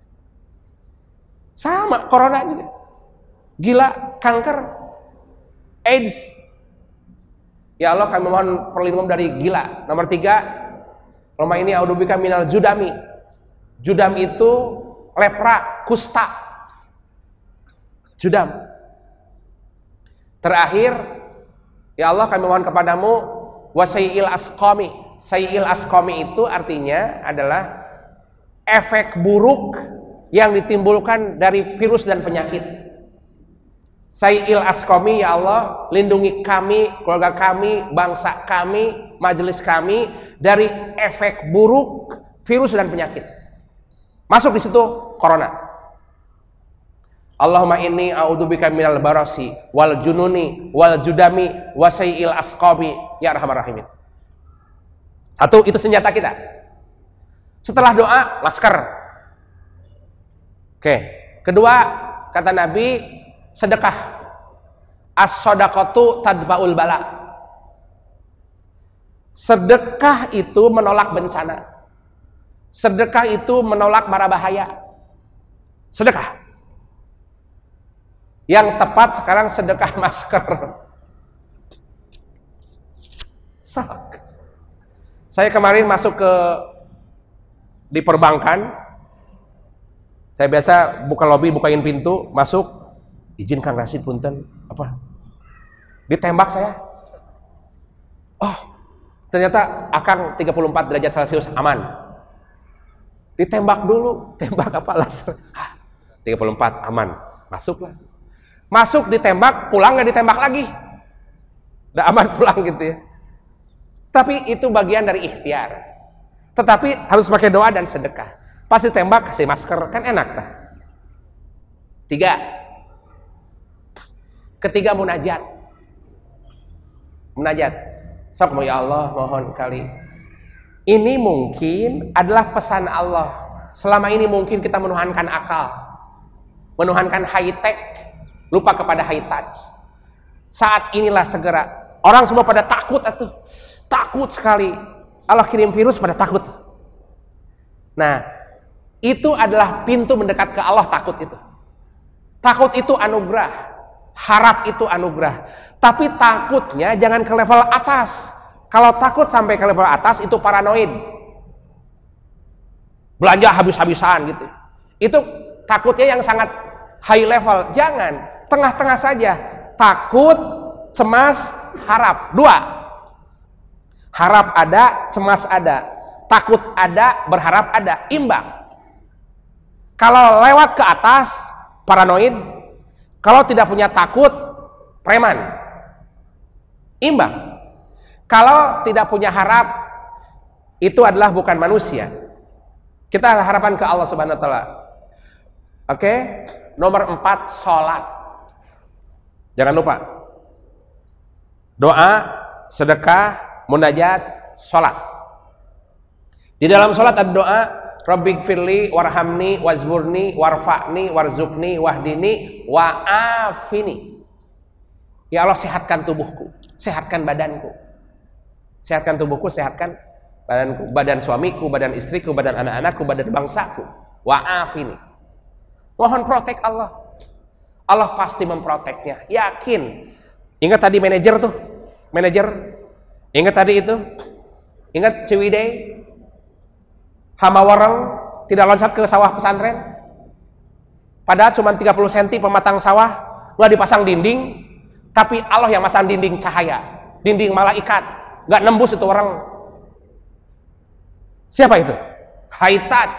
Sama corona juga. Gila, kanker, AIDS. Ya Allah, kami mohon perlindungan dari gila. Nomor 3, Roma ini a'udzubika minal judami. Judam itu lepra, kusta. Judam. Terakhir, ya Allah, kami mohon kepadamu wasai'il asqami. Sai'il asqami itu artinya adalah efek buruk yang ditimbulkan dari virus dan penyakit. Sayyil asqami, ya Allah, lindungi kami, keluarga kami, bangsa kami, majelis kami dari efek buruk virus dan penyakit. Masuk di situ corona. Allahumma inni a'udzubika minal barasi wal jununi wal judami wa sayyil asqami ya arhamar rahimin. Satu, itu senjata kita. Setelah doa, masker. Oke. Kedua, kata Nabi, sedekah. As-shadaqatu tadba'ul bala. Sedekah itu menolak bencana. Sedekah itu menolak mara bahaya. Sedekah. Yang tepat sekarang sedekah masker. Saya kemarin masuk di perbankan. Saya biasa buka lobi, bukain pintu, masuk. Izin Kang Rasid punten. Apa? Ditembak saya. Oh, ternyata Akang 34 derajat Celcius aman. Ditembak dulu. Tembak apa laser? 34 aman. Masuklah. Masuk ditembak, pulang nggak ditembak lagi. Udah aman pulang gitu ya. Tapi itu bagian dari ikhtiar. Tetapi harus pakai doa dan sedekah. Pas ditembak kasih masker, kan enak dah. 3. Ketiga, munajat. Munajat. Sok ya Allah, mohon kali. Ini mungkin adalah pesan Allah. Selama ini mungkin kita menuhankan akal, menuhankan high tech, lupa kepada high touch. Saat inilah segera. Orang semua pada takut atuh. Takut sekali. Allah kirim virus pada takut. Nah, itu adalah pintu mendekat ke Allah, takut itu. Takut itu anugerah. Harap itu anugerah. Tapi takutnya jangan ke level atas. Kalau takut sampai ke level atas itu paranoid. Belanja habis-habisan gitu. Itu takutnya yang sangat high level. Jangan, tengah-tengah saja. Takut, cemas, harap. Dua. Harap ada, cemas ada. Takut ada, berharap ada. Imbang. Kalau lewat ke atas, paranoid. Kalau tidak punya takut, preman. Imbang. Kalau tidak punya harap, itu adalah bukan manusia. Kita harapan ke Allah Subhanahu wa taala. Oke? Nomor 4, salat. Jangan lupa. Doa, sedekah, munajat, salat. Di dalam salat ada doa, Rabbighfirli warhamni wazburni warfa'ni warzukni wahdini wa'afini. Ya Allah, sehatkan tubuhku, sehatkan badanku. Sehatkan tubuhku, sehatkan badanku, badan suamiku, badan istriku, badan anak-anakku, badan bangsaku. Wa'afini. Mohon protek Allah. Allah pasti memproteknya. Yakin. Ingat tadi manajer tuh. Manajer. Ingat tadi itu. Ingat Ciwidey. Hama wareng tidak loncat ke sawah pesantren. Padahal cuma 30 cm pematang sawah. Nggak dipasang dinding. Tapi Allah yang masang dinding cahaya. Dinding malaikat. Nggak nembus itu orang. Siapa itu? High touch.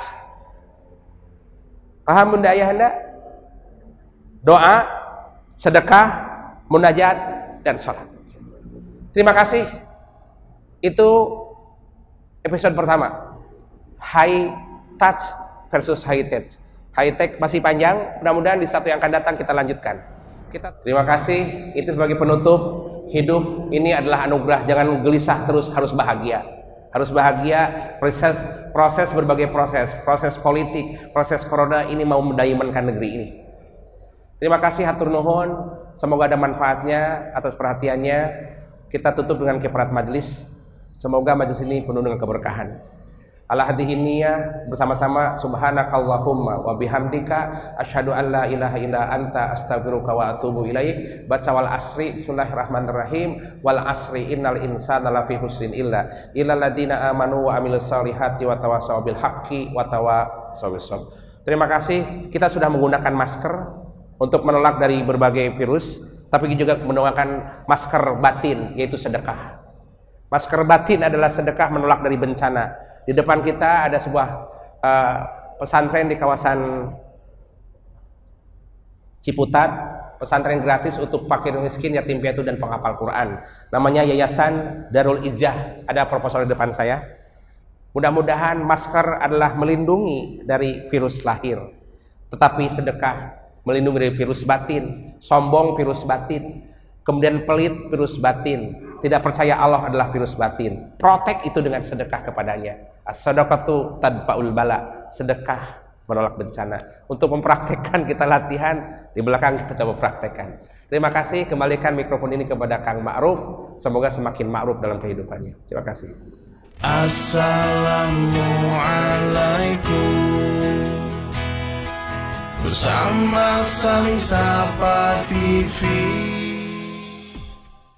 Paham bunda ayahanda? Doa, sedekah, munajat, dan sholat. Terima kasih. Itu episode pertama. High touch versus high tech. High tech masih panjang. Mudah-mudahan di Sabtu yang akan datang kita lanjutkan. Terima kasih. Itu sebagai penutup. Hidup ini adalah anugerah. Jangan gelisah terus, harus bahagia. Harus bahagia. Proses berbagai proses. Proses politik, proses corona ini mau mendaimankan negeri ini. Terima kasih, hatur nuhun. Semoga ada manfaatnya atas perhatiannya. Kita tutup dengan kifarat majelis. Semoga majelis ini penuh dengan keberkahan. Ala hadhihi niyyah bersama-sama subhanakallahumma wa bihamdika asyhadu an la ilaha illa anta astaghfiruka wa atubu ilaik. Baca wal asri, bismillahirrahmanirrahim. Wal asri innal insana lafi husrin illa alladziina amanu wa amilus solihati wa tawassaw bil haqqi wa tawassaw bis sabr. Terima kasih. Kita sudah menggunakan masker untuk menolak dari berbagai virus, tapi juga menggunakan masker batin, yaitu sedekah. Masker batin adalah sedekah menolak dari bencana. Di depan kita ada sebuah pesantren di kawasan Ciputat, pesantren gratis untuk fakir miskin, yatim piatu dan penghafal Quran. Namanya Yayasan Darul Izzah. Ada proposal di depan saya. Mudah-mudahan masker adalah melindungi dari virus lahir, tetapi sedekah melindungi dari virus batin. Sombong virus batin, kemudian pelit virus batin, tidak percaya Allah adalah virus batin. Protek itu dengan sedekah kepadanya. As-sadaqatu tadfa'ul bala. Sedekah menolak bencana. Untuk mempraktekkan kita latihan, di belakang kita coba praktekkan. Terima kasih. Kembalikan mikrofon ini kepada Kang Ma'ruf. Semoga semakin ma'ruf dalam kehidupannya. Terima kasih. Assalamualaikum. Bersama Saling Sapa TV.